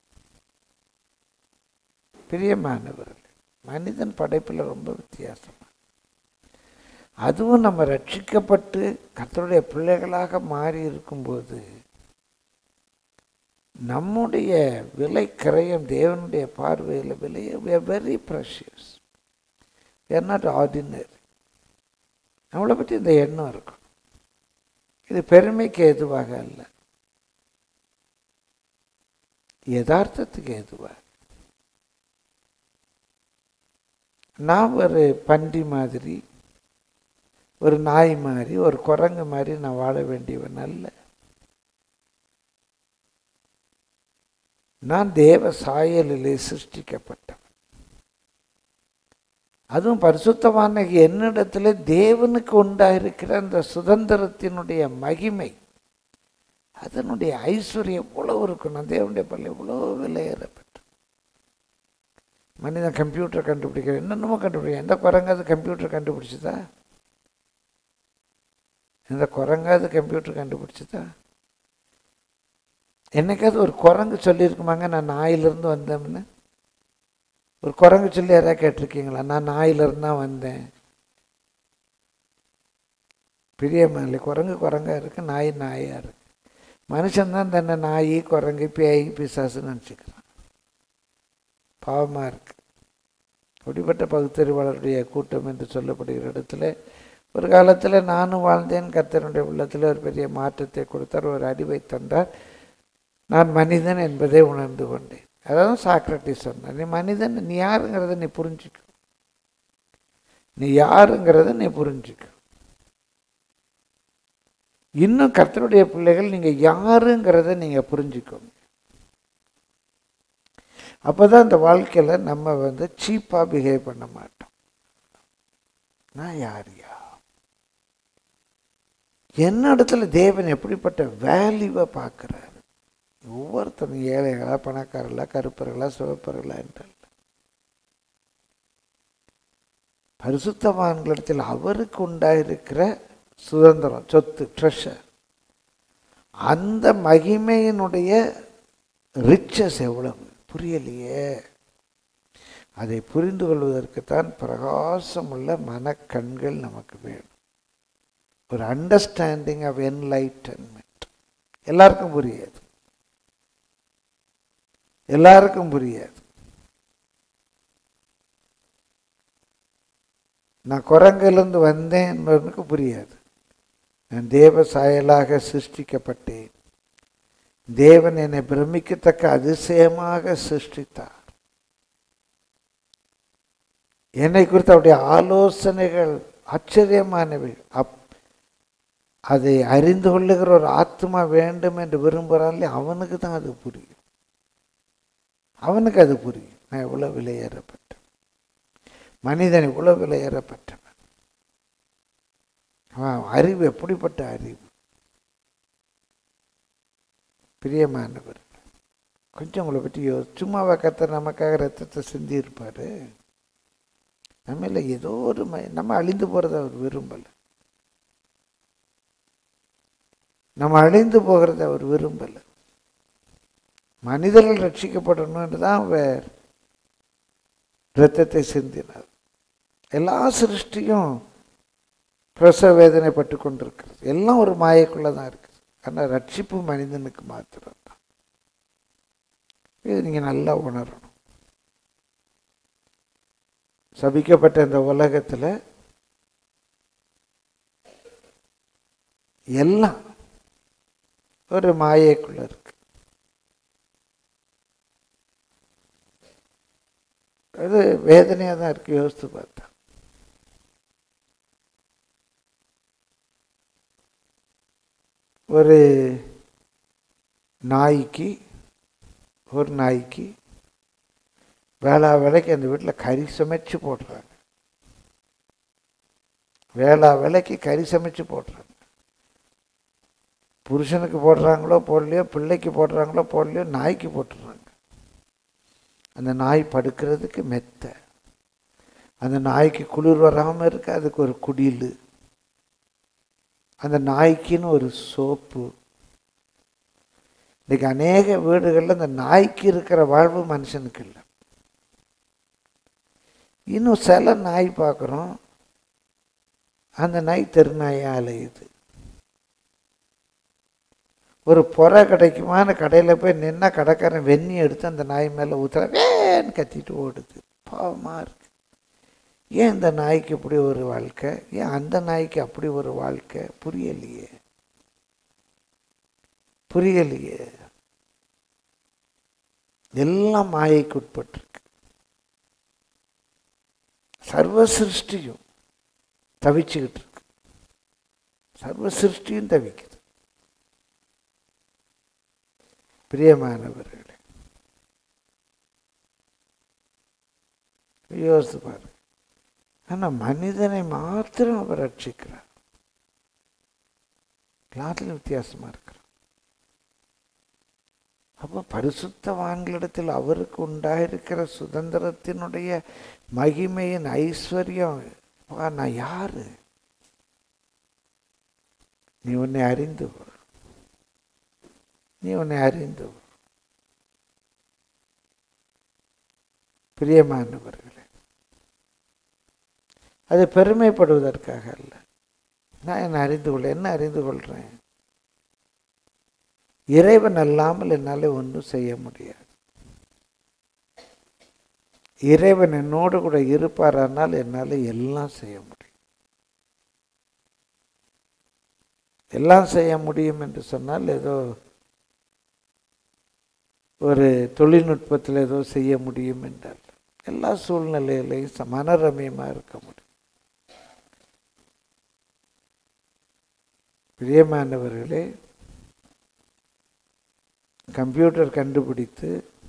பிரியமானவர்கள், மனிதன் படைப்பில் ரொம்ப வித்தியாசம். அதுவும் நம்ம ரட்சிக்கப்பட்டு கர்த்தருடைய பிள்ளைகளாக மாறி இருக்கும்போது நம்முடைய விலை கிரயம் தேவனுடைய பார்வையில் விலையை very precious. we are not ordinary. நம்மளை பற்றி இந்த எண்ணம் இருக்கும். இது பெருமைக்கு ஏதுவாக அல்ல, யதார்த்தத்துக்கு ஏதுவாக. நான் ஒரு பன்றி மாதிரி, ஒரு நாய் மாதிரி, ஒரு குரங்கு மாதிரி நான் வாழ வேண்டியவன் அல்ல. நான் தேவ சாயலிலே சிருஷ்டிக்கப்பட்டவன். அதுவும் பரிசுத்தமான என்னிடத்துல தேவனுக்கு உண்டாயிருக்கிற அந்த சுதந்திரத்தினுடைய மகிமை, அதனுடைய ஐஸ்வர்யம் எவ்வளவு இருக்கும். நான் தேவனுடைய பள்ளி எவ்வளோ விலையேறப்பட்ட மனிதன் கம்ப்யூட்டர் கண்டுபிடிக்கிற என்னென்னமோ கண்டுபிடிக்க. எந்த குரங்காவது கம்ப்யூட்டர் கண்டுபிடிச்சதா? எந்த குரங்காவது கம்ப்யூட்டர் கண்டுபிடிச்சதா? என்னைக்காவது ஒரு குரங்கு சொல்லியிருக்குமாங்க நான் நாயிலிருந்து வந்தேன்னு? ஒரு குரங்கு சொல்லி யாராவது கேட்டிருக்கீங்களா? நான் நாயிலிருந்து தான் வந்தேன். பிரியமில்லை. குரங்கு குரங்கா இருக்கு, நாய் நாயா இருக்கு. மனுஷன்தான் தன்னை நாய், குரங்கு, பேய், பிசாசுன்னு நினச்சிக்கிறான். பாவமாக இருக்கு. அப்படிப்பட்ட பகுத்தறிவாளருடைய கூட்டம் என்று சொல்லப்படுகிற இடத்துல ஒரு காலத்தில் நானும் வாழ்ந்தேன். கர்த்தருடைய உள்ளத்தில் ஒரு பெரிய மாற்றத்தை கொடுத்தார், ஒரு அறிவை தந்தார். நான் மனிதன் என்பதை உணர்ந்து கொண்டேன். அதாவது சாக்ரட்டிஸ் சொன்னார், நீ மனிதன், நீ யாருங்கிறத நீ புரிஞ்சுக்க, நீ யாருங்கிறத நீ புரிஞ்சுக்க. இன்னும் கர்த்தருடைய பிள்ளைகள் நீங்கள் யாருங்கிறத நீங்கள் புரிஞ்சுக்கோங்க. அப்போ தான் இந்த வாழ்க்கையில் நம்ம சீப்பாக பிஹேவ் பண்ண மாட்டோம். நான் யாரியா? என்ன இடத்துல தேவன் எப்படிப்பட்ட வேல்யூவை பார்க்குறாரு? ஒவ்வொருத்தரும் ஏழைகளா, பணக்காரர்களா, கருப்பர்களா, சிவப்பர்களா என்றால் பரிசுத்தவான்களிடத்தில் அவருக்கு உண்டாயிருக்கிற சுதந்திரம், சொத்து, ட்ரெஷர், அந்த மகிமையினுடைய ரிச்சஸ் எவ்வளவு புரியலையே. அதை புரிந்து கொள்வதற்குத்தான் பிரகாசமுள்ள மனக்கண்கள் நமக்கு வேணும். ஒரு அண்டர்ஸ்டாண்டிங் ஆஃப் என்லைட்டன்மெண்ட். எல்லாருக்கும் புரியாது, எல்லாருக்கும் புரியாது. நான் குரங்கிலிருந்து வந்தேன் என்பதற்கு புரியாது. நான் தேவ சாயலாக சிருஷ்டிக்கப்பட்டேன். தேவன் என்னை பிரமிக்கத்தக்க அதிசயமாக சிருஷ்டித்தார். என்னை குறித்து அவருடைய ஆலோசனைகள் ஆச்சரியமானவை. அதை அறிந்து கொள்ளுகிற ஒரு ஆத்மா வேண்டும் என்று விரும்புகிறான், அவனுக்கு தான் அது புரியும். அவனுக்கு அது புரியும். நான் எவ்வளவு விலையேறப்பட்டேன், மனிதன் எவ்வளவு விலையேறப்பட்டவன். அறிவு எப்படிப்பட்ட அறிவு! பிரியமானவர், கொஞ்சம் உங்களை பற்றி சும்மாவா கர்த்தர் நமக்காக ரத்தத்தை சிந்தி இருப்பாரு? நம்ம ஏதோ ஒரு நம்ம அழிந்து போகிறத அவர் விரும்பலை. நம்ம அழிந்து போகிறத அவர் விரும்பலை. மனிதர்கள் ரட்சிக்கப்படணும்னு தான் அவர் இரத்தத்தை சிந்தினார். எல்லா சிருஷ்டியும் பிரசவ வேதனைப்பட்டு கொண்டிருக்கிறது. எல்லாம் ஒரு மாயக்குள்ளே தான் இருக்குது. ஆனால் ரட்சிப்பு மனிதனுக்கு மாத்திரம் தான். இது நீங்கள் நல்லா உணரணும். சபிக்கப்பட்ட இந்த உலகத்தில் எல்லாம் ஒரு மாயைக்குள்ள இருக்கு. அது வேதனையாக தான் இருக்கு யோசித்து பார்த்தா. ஒரு நாய்க்கு வேளா வேலைக்கு அந்த வீட்டில் கறி சமைச்சு போடுறாங்க. வேளா வேலைக்கு கறி சமைச்சு போடுறாங்க. புருஷனுக்கு போடுறாங்களோ போடலையோ, பிள்ளைக்கு போடுறாங்களோ போடலையோ, நாய்க்கு போட்டுடுறாங்க. அந்த நாய் படுக்கிறதுக்கு மெத்த, அந்த நாய்க்கு குளிர் வராமல் இருக்க அதுக்கு ஒரு குடில், அந்த நாய்க்குன்னு ஒரு சோப்பு. இன்றைக்கி அநேக வீடுகளில் அந்த நாய்க்கு இருக்கிற வாழ்வு மனுஷனுக்கு இல்லை. இன்னும் சில நாய் பார்க்குறோம், அந்த நாய் தெருநாயாக அலையுது. ஒரு புற கிடைக்குமான கடையில் போய் நின்னா கடைக்காரன் வெந்நி எடுத்து அந்த நாய் மேலே ஊற்றுற வேன்னு கத்திட்டு ஓடுது. பாவமாக இருக்கு. ஏன் இந்த நாய்க்கு இப்படி ஒரு வாழ்க்கை, ஏன் அந்த நாய்க்கு அப்படி ஒரு வாழ்க்கை? புரியலையே. எல்லாம் மாயைக்கு உட்பட்டிருக்கு. சர்வ சிருஷ்டியும் தவிச்சுக்கிட்டு இருக்கு. சர்வ சிருஷ்டியும் தவிக்குது. பிரியமானவர்களே, யோசித்து பாரு. ஆனால் மனிதனை மாத்திரம் அவர் ரட்சிக்கிறார். எல்லாத்துலையும் வித்தியாசமாக இருக்கிறார். அப்போ பரிசுத்தவான்களிடத்தில் அவருக்கு உண்டாயிருக்கிற சுதந்திரத்தினுடைய மகிமையின் ஐஸ்வர்யம், நான் யாரு? நீ உன்னை அறிந்து கொள், நீ உன்னை அறிந்து கொள். பிரியமானவர்களே, அது பெருமைப்படுவதற்காக அல்ல. நான் என்ன அறிந்து கொள்ள, என்ன அறிந்து கொள்றேன்? இறைவன் அல்லாமல் என்னால் ஒன்றும் செய்ய முடியாது. இறைவன் என்னோடு கூட இருப்பாரானால் என்னால் எல்லாம் செய்ய முடியும். எல்லாம் செய்ய முடியும் என்று சொன்னால் ஏதோ ஒரு தொழில்நுட்பத்தில் ஏதோ செய்ய முடியும் என்றால், எல்லா சூழ்நிலையிலையும் மனரமியமாக இருக்க முடியும். பிரியமானவர்களே, கம்ப்யூட்டர் கண்டுபிடித்து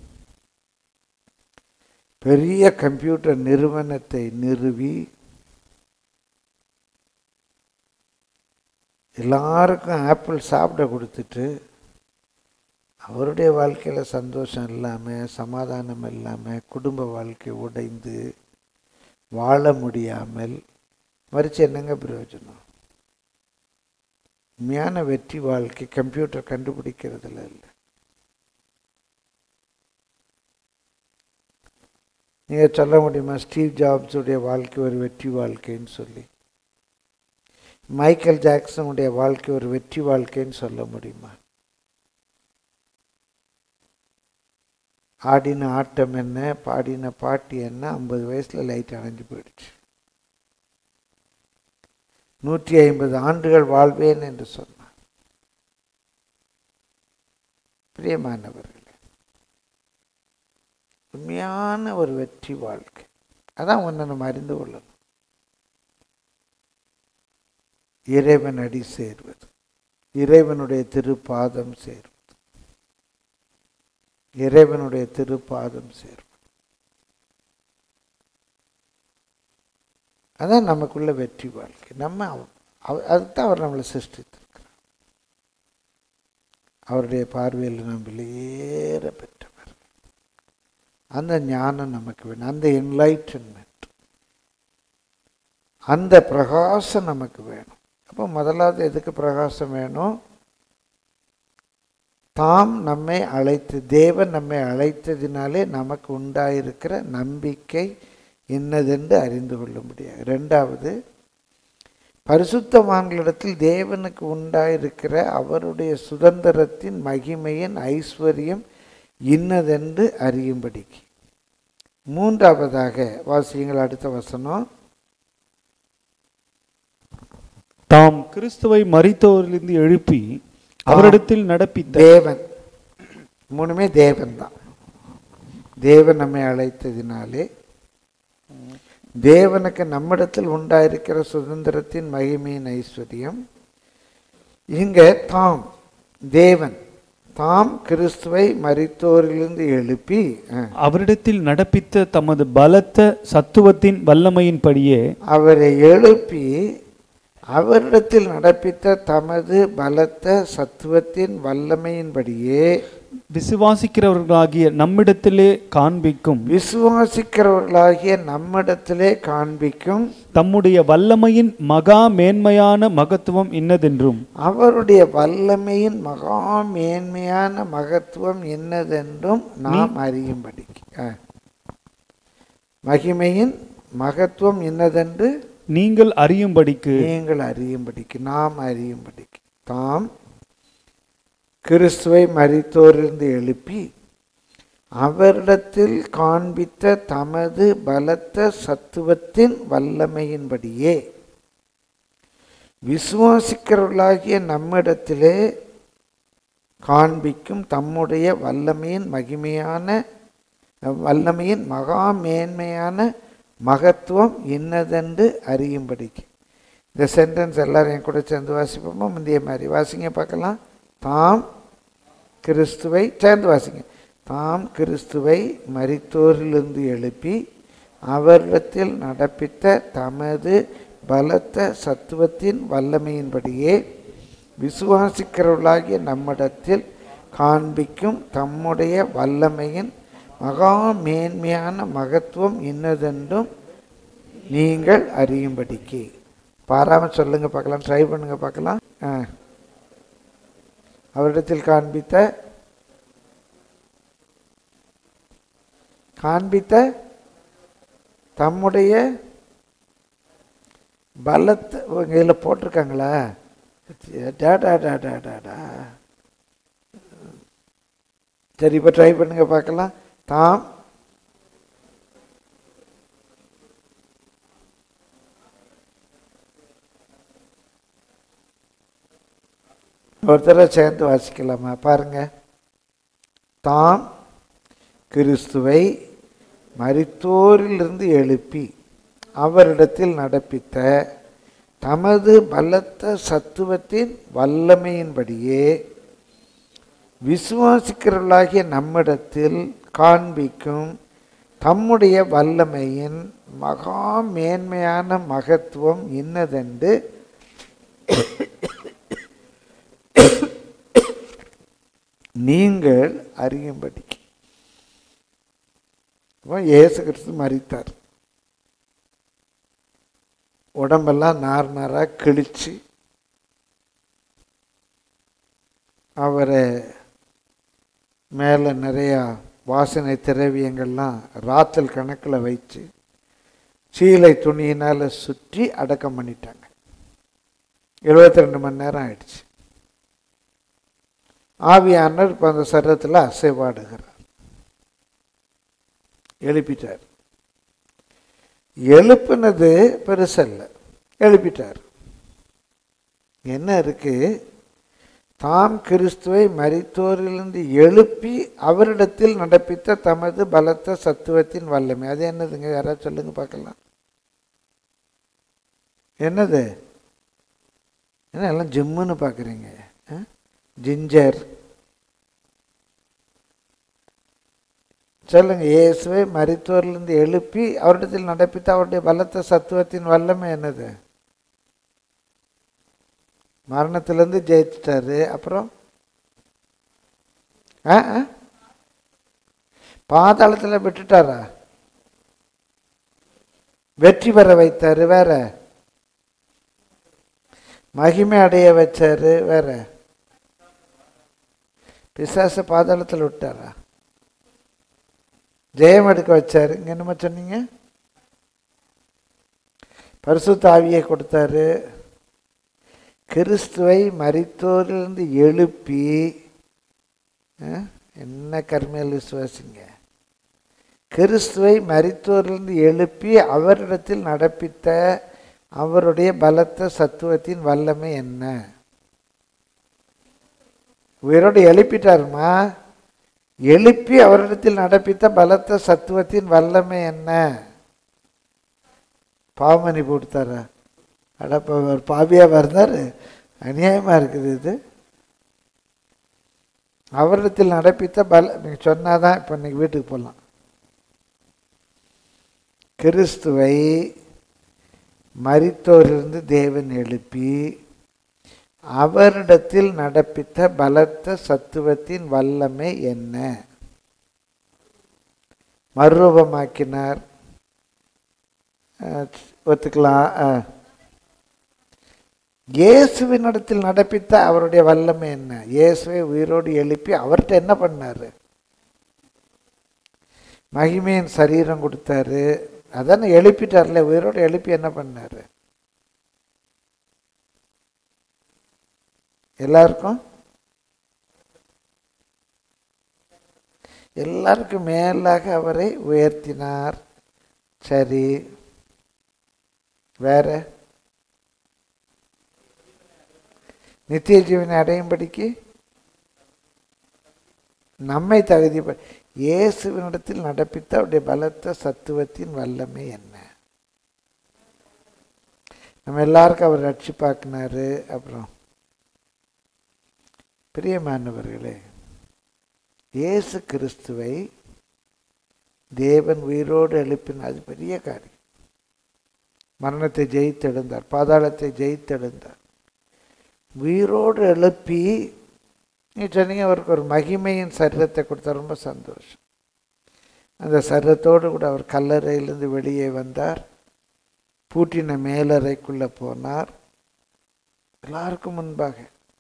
பெரிய கம்ப்யூட்டர் நிறுவனத்தை நிறுவி எல்லாருக்கும் ஆப்பிள் சாப்பிட கொடுத்துட்டு அவருடைய வாழ்க்கையில் சந்தோஷம் இல்லாமல், சமாதானம் இல்லாமல், குடும்ப வாழ்க்கை உடைந்து வாழ முடியாமல் மறிச்சு என்னங்க பிரயோஜனம்? உண்மையான வெற்றி வாழ்க்கை கம்ப்யூட்டர் கண்டுபிடிக்கிறதுல இல்லை. நீங்கள் சொல்ல முடியுமா ஸ்டீவ் ஜாப்ஸுடைய வாழ்க்கை ஒரு வெற்றி வாழ்க்கைன்னு சொல்லி? மைக்கேல் ஜாக்சனுடைய வாழ்க்கை ஒரு வெற்றி வாழ்க்கைன்னு சொல்ல முடியுமா? ஆடின ஆட்டம் என்ன, பாடின பாட்டு என்ன, 50 வயசில் லைட் அணைஞ்சு போயிடுச்சு. 150 ஆண்டுகள் வாழ்வேன் என்று சொன்னார். பிரியமானவர்களே, உண்மையான ஒரு வெற்றி வாழ்க்கை அதான் ஒன்று நம்ம அறிந்து கொள்ளணும். இறைவன் அடி சேர்வது, இறைவனுடைய திருப்பாதம் சேர்வது, இறைவனுடைய திருப்பாதம் சேர்வது, அதான் நமக்குள்ள வெற்றி வாழ்க்கை. நம்ம அதுதான் அவர் நம்மளை சிருஷ்டித்திருக்கிறார். அவருடைய பார்வையில் நாம் வெளியேற பெற்றவர். அந்த ஞானம் நமக்கு வேணும், அந்த என்லைட்டன்மெண்ட், அந்த பிரகாசம் நமக்கு வேணும். அப்போ முதலாவது எதுக்கு பிரகாசம் வேணும்? தாம் நம்மை அழைத்து, தேவன் நம்மை அழைத்ததினாலே நமக்கு உண்டாயிருக்கிற நம்பிக்கை என்னதென்று அறிந்து கொள்ள முடியாது. ரெண்டாவது, பரிசுத்தவான்களிடத்தில் தேவனுக்கு உண்டாயிருக்கிற அவருடைய சுதந்திரத்தின் மகிமையின் ஐஸ்வர்யம் இன்னதென்று அறியும்படிக்கு. மூன்றாவதாக வாசியுங்கள் அடுத்த வசனம். தாம் கிறிஸ்துவை மரித்தோரிலிருந்து எழுப்பி அவரிடத்தில் நடப்பித்த தேவன். மூணுமே தேவன் தான். தேவன் நம்மை அழைத்ததினாலே, தேவனுக்கு நம்மிடத்தில் உண்டாயிருக்கிற சுதந்திரத்தின் மகிமையின் ஐஸ்வர்யம். இங்க தாம், தேவன் தாம் கிறிஸ்துவை மரித்தோரிலிருந்து எழுப்பி அவரிடத்தில் நடப்பித்த தமது பலத்த சத்துவத்தின் வல்லமையின்படியே, அவரை எழுப்பி அவரிடத்தில் நடப்பித்த தமது பலத்த சத்துவத்தின் வல்லமையின்படியே விசுவாசிக்கிறவர்களாகிய நம்மிடத்திலே காண்பிக்கும், விசுவாசிக்கிறவர்களாகிய நம்மிடத்திலே காண்பிக்கும் தம்முடைய வல்லமையின் மகா மேன்மையான மகத்துவம் இன்னதென்றும், அவருடைய வல்லமையின் மகா மேன்மையான மகத்துவம் என்னதென்றும் நாம் அறியும்படிக்கு. மகிமையின் மகத்துவம் என்னதென்று நீங்கள் அறியும்படிக்கு, நீங்கள் அறியும்படிக்கு, நாம் அறியும்படிக்கு. தாம் கிறிஸ்துவை மரித்தோரிலிருந்து எழுப்பி அவரிடத்தில் காண்பித்த தமது பலத்த சத்துவத்தின் வல்லமையின்படியே விசுவாசிக்கிறவர்களாகிய நம்மிடத்திலே காண்பிக்கும் தம்முடைய வல்லமையின் மகிமையான வல்லமையின் மகா மேன்மையான மகத்துவம் இன்னதென்று அறியும்படிக்கு. இந்த சென்டென்ஸ் எல்லாரும் என் கூட சேர்ந்து வாசிப்போமா? முந்தைய மாதிரி வாசிங்க பார்க்கலாம். தாம் கிறிஸ்துவை சேர்ந்து வாசிங்க. தாம் கிறிஸ்துவை மரித்தோரிலிருந்து எழுப்பி அவரிடத்தில் நடப்பித்த தமது பலத்த சத்துவத்தின் வல்லமையின்படியே விசுவாசிக்கிறவர்களாகிய நம்மிடத்தில் காண்பிக்கும் தம்முடைய வல்லமையின் மகா மேன்மையான மகத்துவம் இன்னதென்றும் நீங்கள் அறியும்படிக்கு. பாராமல் சொல்லுங்க பார்க்கலாம், ட்ரை பண்ணுங்க பார்க்கலாம். அவரிடத்தில் காண்பித்த தம்முடைய பலத்தை இதில் போட்டிருக்காங்களா? சரி, இப்போ ட்ரை பண்ணுங்க பார்க்கலாம். தாம் ஒருத்தர சேர்ந்து வாசிக்கலாமா? பாருங்க. தாம் கிறிஸ்துவை மரித்தோரிலிருந்து எழுப்பி அவரிடத்தில் நடப்பித்த தமது பலத்த சத்துவத்தின் வல்லமையின்படியே விசுவாசிக்கிறவர்களாகிய நம்மிடத்தில் காண்பிக்கும் தம்முடைய வல்லமையின் மகா மேன்மையான மகத்துவம் இன்னதென்று நீங்கள் அறியும்படி. இயேசு கிறிஸ்து மரித்தார். உடம்பெல்லாம் நார் நாராக கிழிச்சு அவரை மேலே நிறையா வாசனை திரவியங்கள்லாம் ராத்தல் கணக்கில் வச்சு சீலை துணியினால் சுற்றி அடக்கம் பண்ணிட்டாங்க. 72 மணி நேரம் ஆயிடுச்சு. ஆவியானவர் இப்போ அந்த சரீரத்தில் அசைவாடுகிறார். எழுப்பிட்டார். எழுப்புனது பெருசல்ல, எழுப்பிட்டார். என்ன இருக்கு? தாம் கிறிஸ்துவை மரித்தோரிலிருந்து எழுப்பி அவரிடத்தில் நடப்பித்த தமது பலத்த சத்துவத்தின் வல்லமை. அது என்னதுங்க? யாராவது சொல்லுங்க பார்க்கலாம். என்னது? என்ன எல்லாம் ஜிம்முன்னு பார்க்குறீங்க? ஜிஞ்சர் சொல்லுங்க. இயேசுவை மரித்தோரிலிருந்து எழுப்பி அவரிடத்தில் நடப்பித்த அவருடைய பலத்த சத்துவத்தின் வல்லமை என்னது? மரணத்திலிருந்து ஜெயிச்சிட்டாரு. அப்புறம் பாதாளத்தில் விட்டுட்டாரா? வெற்றி பெற வைத்தாரு. வேற மகிமை அடைய வச்சாரு. வேற பிசாச பாதாளத்தில் விட்டாரா? ஜெயம் எடுக்க வச்சாரு. இங்க என்னமா சொன்னீங்க? பரிசுத்த ஆவியை கொடுத்தாரு. கிறிஸ்துவை மரித்தோரிலிருந்து எழுப்பி என்ன கர்மையில் விசுவாசிங்க. கிறிஸ்துவை மரித்தோரிலிருந்து எழுப்பி அவரிடத்தில் நடப்பித்த அவருடைய பலத்த சத்துவத்தின் வல்லமை என்ன? உயிரோடு எழுப்பிட்டாருமா. எழுப்பி அவரிடத்தில் நடப்பித்த பலத்த சத்துவத்தின் வல்லமை என்ன? பாவமணி போட்டுத்தாரா? அடப்ப ஒரு பாவியா இருந்தார். அநியாயமா இருக்குது இது. அவரிடத்தில் நடப்பித்த நீங்க சொன்னாதான் இப்ப இன்னைக்கு வீட்டுக்கு போகலாம். கிறிஸ்துவை மரித்தோரிலிருந்து தேவன் எழுப்பி அவரிடத்தில் நடப்பித்த பலத்த சத்துவத்தின் வல்லமை என்ன? மறுரூபமாக்கினார். ஒத்துக்கலாம். இயேசுவினிடத்தில் நடப்பித்த அவருடைய வல்லமை என்ன? இயேசுவை உயிரோடு எழுப்பி அவர்கிட்ட என்ன பண்ணாரு? மகிமையின் சரீரம் கொடுத்தாரு. அதானே எழுப்பிட்டார்ல. உயிரோடு எழுப்பி என்ன பண்ணாரு? எல்லாருக்கும் மேலாக அவரை உயர்த்தினார். சரி, வேற நித்திய ஜீவனை அடையும்படிக்கு நம்மை தகுதி இயேசுவினிடத்தில் நடப்பித்த அவருடைய பலத்த சத்துவத்தின் வல்லமை என்ன? நம்ம எல்லாருக்கும் அவர் ரட்சிப்பாக்குனாரு. அப்புறம் பிரியமானவர்களே, இயேசு கிறிஸ்துவை தேவன் உயிரோடு எழுப்பினார். அது பெரிய காரியம். மரணத்தை ஜெயித்தெழுந்தார், பாதாளத்தை ஜெயித்தெழுந்தார். உயிரோடு எழுப்பி நீ சொன்னீங்க அவருக்கு ஒரு மகிமையின் சரீரத்தை கொடுத்தார். ரொம்ப சந்தோஷம். அந்த சரீரத்தோடு கூட அவர் கல்லறையிலிருந்து வெளியே வந்தார். பூட்டின மேலறைக்குள்ளே போனார். எல்லாருக்கும் முன்பாக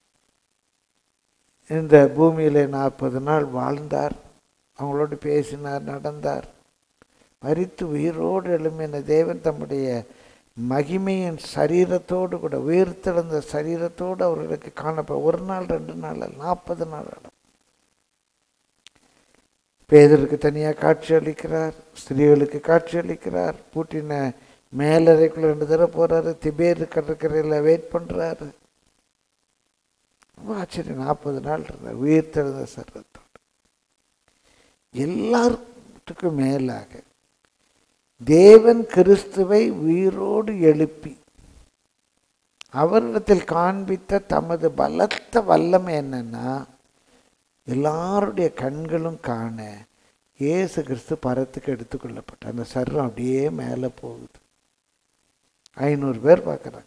இந்த பூமியிலே 40 நாள் வாழ்ந்தார். அவங்களோடு பேசினார், நடந்தார். மரித்து உயிரோடு எழும்பின தேவன் தம்முடைய மகிமையின் சரீரத்தோடு கூட, உயிர்த்தெழுந்த சரீரத்தோடு அவர்களுக்கு காணப்பட 1 நாள் 2 நாள் 40 நாள் பேதருக்கு தனியாக காட்சி அளிக்கிறார், ஸ்திரீகளுக்கு காட்சி அளிக்கிறார். பூட்டின மேலறைக்குள்ள 2 தடவை போறாரு. திபேர் கடற்கரையில் வெயிட் பண்றாரு. ரொம்ப ஆச்சரியம். 40 நாள் இருந்தார் உயிர்த்தெழுந்த சரீரத்தோடு. எல்லாத்துக்கும் மேலாக தேவன் கிறிஸ்துவை உயிரோடு எழுப்பி அவரிடத்தில் காண்பித்த தமது பலத்த வல்லமை என்னன்னா, எல்லாருடைய கண்களும் காண இயேசு கிறிஸ்து பரத்துக்கு எடுத்துக்கொள்ளப்பட்ட அந்த சரீரம் அப்படியே மேலே போகுது. 500 பேர் பார்க்குறாங்க.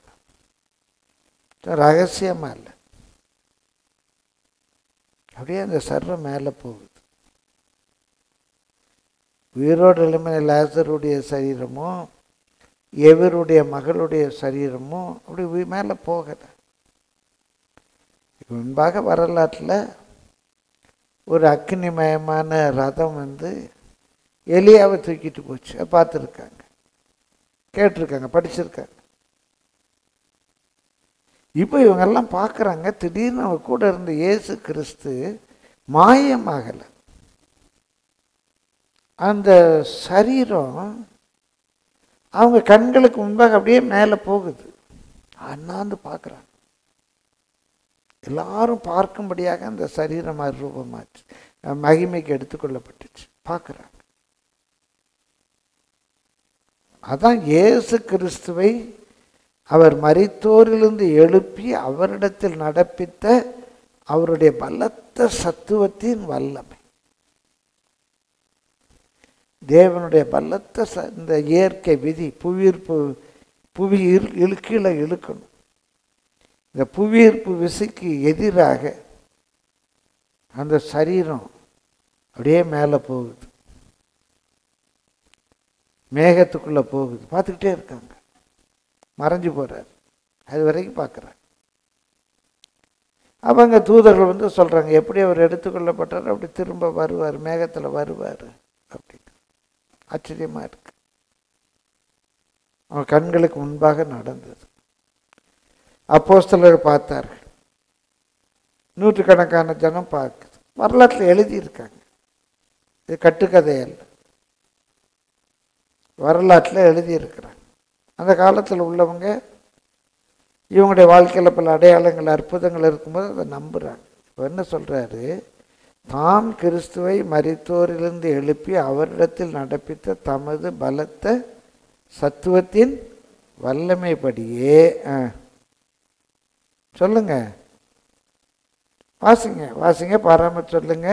ரகசியமா இல்லை, அப்படியே அந்த சரீரம் மேலே போகுது. உயிரோடு எழும்பின லாசருடைய சரீரமோ எவருடைய மகளுடைய சரீரமோ அப்படி மேலே போகல. முன்பாக வரலாற்றில் ஒரு அக்னிமயமான ரதம் எலியாவை தூக்கிட்டு போச்சு. பார்த்துருக்காங்க, கேட்டிருக்காங்க, படிச்சிருக்காங்க. இப்போ இவங்கெல்லாம் பார்க்குறாங்க. திடீர்னு அவங்க கூட இருந்த இயேசு கிறிஸ்து மாயமாகலை. அந்த சரீரம் அவங்க கண்களுக்கு முன்பாக அப்படியே மேலே போகுது. அண்ணாந்து பார்க்குறாங்க. எல்லாரும் பார்க்கும்படியாக அந்த சரீரம் ரூபமாச்சு, மகிமைக்கு எடுத்துக்கொள்ளப்பட்டுச்சு. பார்க்குறாங்க. அதான் இயேசு கிறிஸ்துவை அவர் மரித்தோரிலிருந்து எழுப்பி அவரிடத்தில் நடப்பித்த அவருடைய பலத்த சத்துவத்தின் வல்லமை. தேவனுடைய பலத்த இந்த இயற்கை விதி, புவி கீழே இழுக்கணும். இந்த புவியீர்ப்பு விசைக்கு எதிராக அந்த சரீரம் அப்படியே மேலே போகுது, மேகத்துக்குள்ளே போகுது. பார்த்துக்கிட்டே இருக்காங்க. மறைஞ்சு போகிறார். அது வரைக்கும் பார்க்குறாங்க. அவங்க தூதர்கள் சொல்கிறாங்க, எப்படி அவர் எடுத்துக்கொள்ளப்பட்டார் அப்படி திரும்ப வருவார், மேகத்தில் வருவார் அப்படின்னு. ஆச்சரியமாக இருக்கு. அவங்க கண்களுக்கு முன்பாக நடந்தது. அப்போஸ்தலர் பார்த்தார்கள். 100கணக்கான ஜனம் பார்க்குது. வரலாற்றில் எழுதியிருக்காங்க. இது கட்டுக்கதையல்ல, வரலாற்றில் எழுதியிருக்கிறாங்க. அந்த காலத்தில் உள்ளவங்க இவங்களுடைய வாழ்க்கையில் பல அடையாளங்கள், அற்புதங்கள் இருக்கும்போது அதை நம்புகிறாங்க. இப்போ என்ன சொல்கிறாரு, தாம் கிறிஸ்துவை மரித்தோரிலிருந்து எழுப்பி அவரிடத்தில் நடப்பித்த தமது பலத்த சத்துவத்தின் வல்லமைப்படியே. சொல்லுங்க, வாசிங்க, பாராம சொல்லுங்க.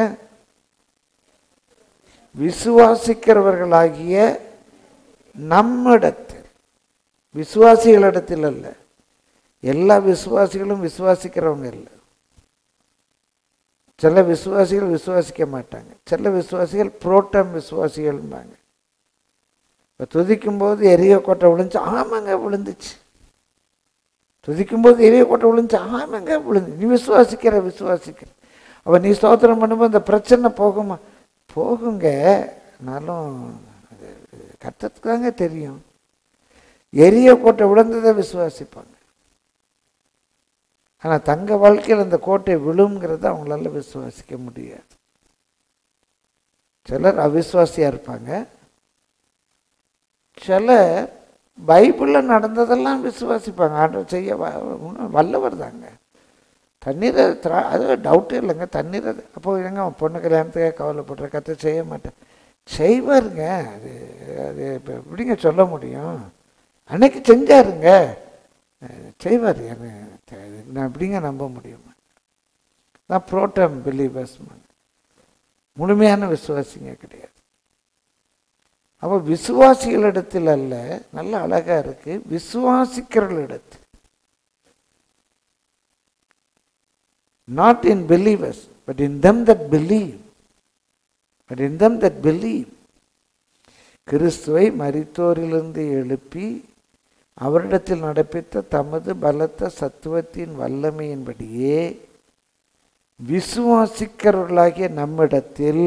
விசுவாசிக்கிறவர்களாகிய நம்மிடத்தில், விசுவாசிகளிடத்தில் அல்ல. எல்லா விசுவாசிகளும் விசுவாசிக்கிறவங்க இல்லை. சில விசுவாசிகள் விசுவாசிக்க மாட்டாங்க. சில விசுவாசிகள் புரோட்டம் விசுவாசிகள்பாங்க. இப்போ துதிக்கும்போது எரிய கோட்டை விழுந்துச்சு, ஆமாங்க விழுந்துச்சு. துதிக்கும்போது எரிய கோட்டை விழுந்துச்சு, ஆமாங்க விழுந்து. நீ விசுவாசிக்கிற. அப்போ நீ ஸ்தோத்திரம் பண்ணும்போது அந்த பிரச்சனை போகுமா? போகுங்க. ஆனாலும் கர்த்தருக்கு தாங்க தெரியும். எரிய கோட்டை விழுந்ததை விசுவாசிப்பாங்க. ஆனால் தங்க வாழ்க்கையில் அந்த கோட்டை விழுங்கிறத அவங்களால விசுவாசிக்க முடியாது. சிலர் அவிசுவாசியாக இருப்பாங்க. சிலர் பைபிளில் நடந்ததெல்லாம் விசுவாசிப்பாங்க. ஆண்டவர் செய்ய வல்லவர் தாங்க. தண்ணீரை அது டவுட்டே இல்லைங்க. தண்ணீரை அப்போ எங்க பொண்ணு கல்யாணத்துக்காக கவலைப்படுற, கற்று செய்ய மாட்டேன், செய்வாருங்க. அது அது இப்போ எப்படிங்க சொல்ல முடியும்? அன்னைக்கு செஞ்சாருங்க, செய்வார். நான் எப்படிங்க நம்ப முடியும்? நான் புரோட்டம் பிலீவர்ஸ், முழுமையான விசுவாசிங்க கிடையாது. அப்போ விசுவாசிகளிடத்தில் அல்ல, நல்ல அழகா இருக்கு, விசுவாசிக்கிறவர்களிடத்தில். Not in believers, but in them that believe. But in them that believe. கிறிஸ்துவை மரித்தோரிலிருந்து எழுப்பி அவரிடத்தில் நடப்பித்த தமது பலத்த சத்துவத்தின் வல்லமையின்படியே விசுவாசிக்கிறவர்களாகிய நம்மிடத்தில்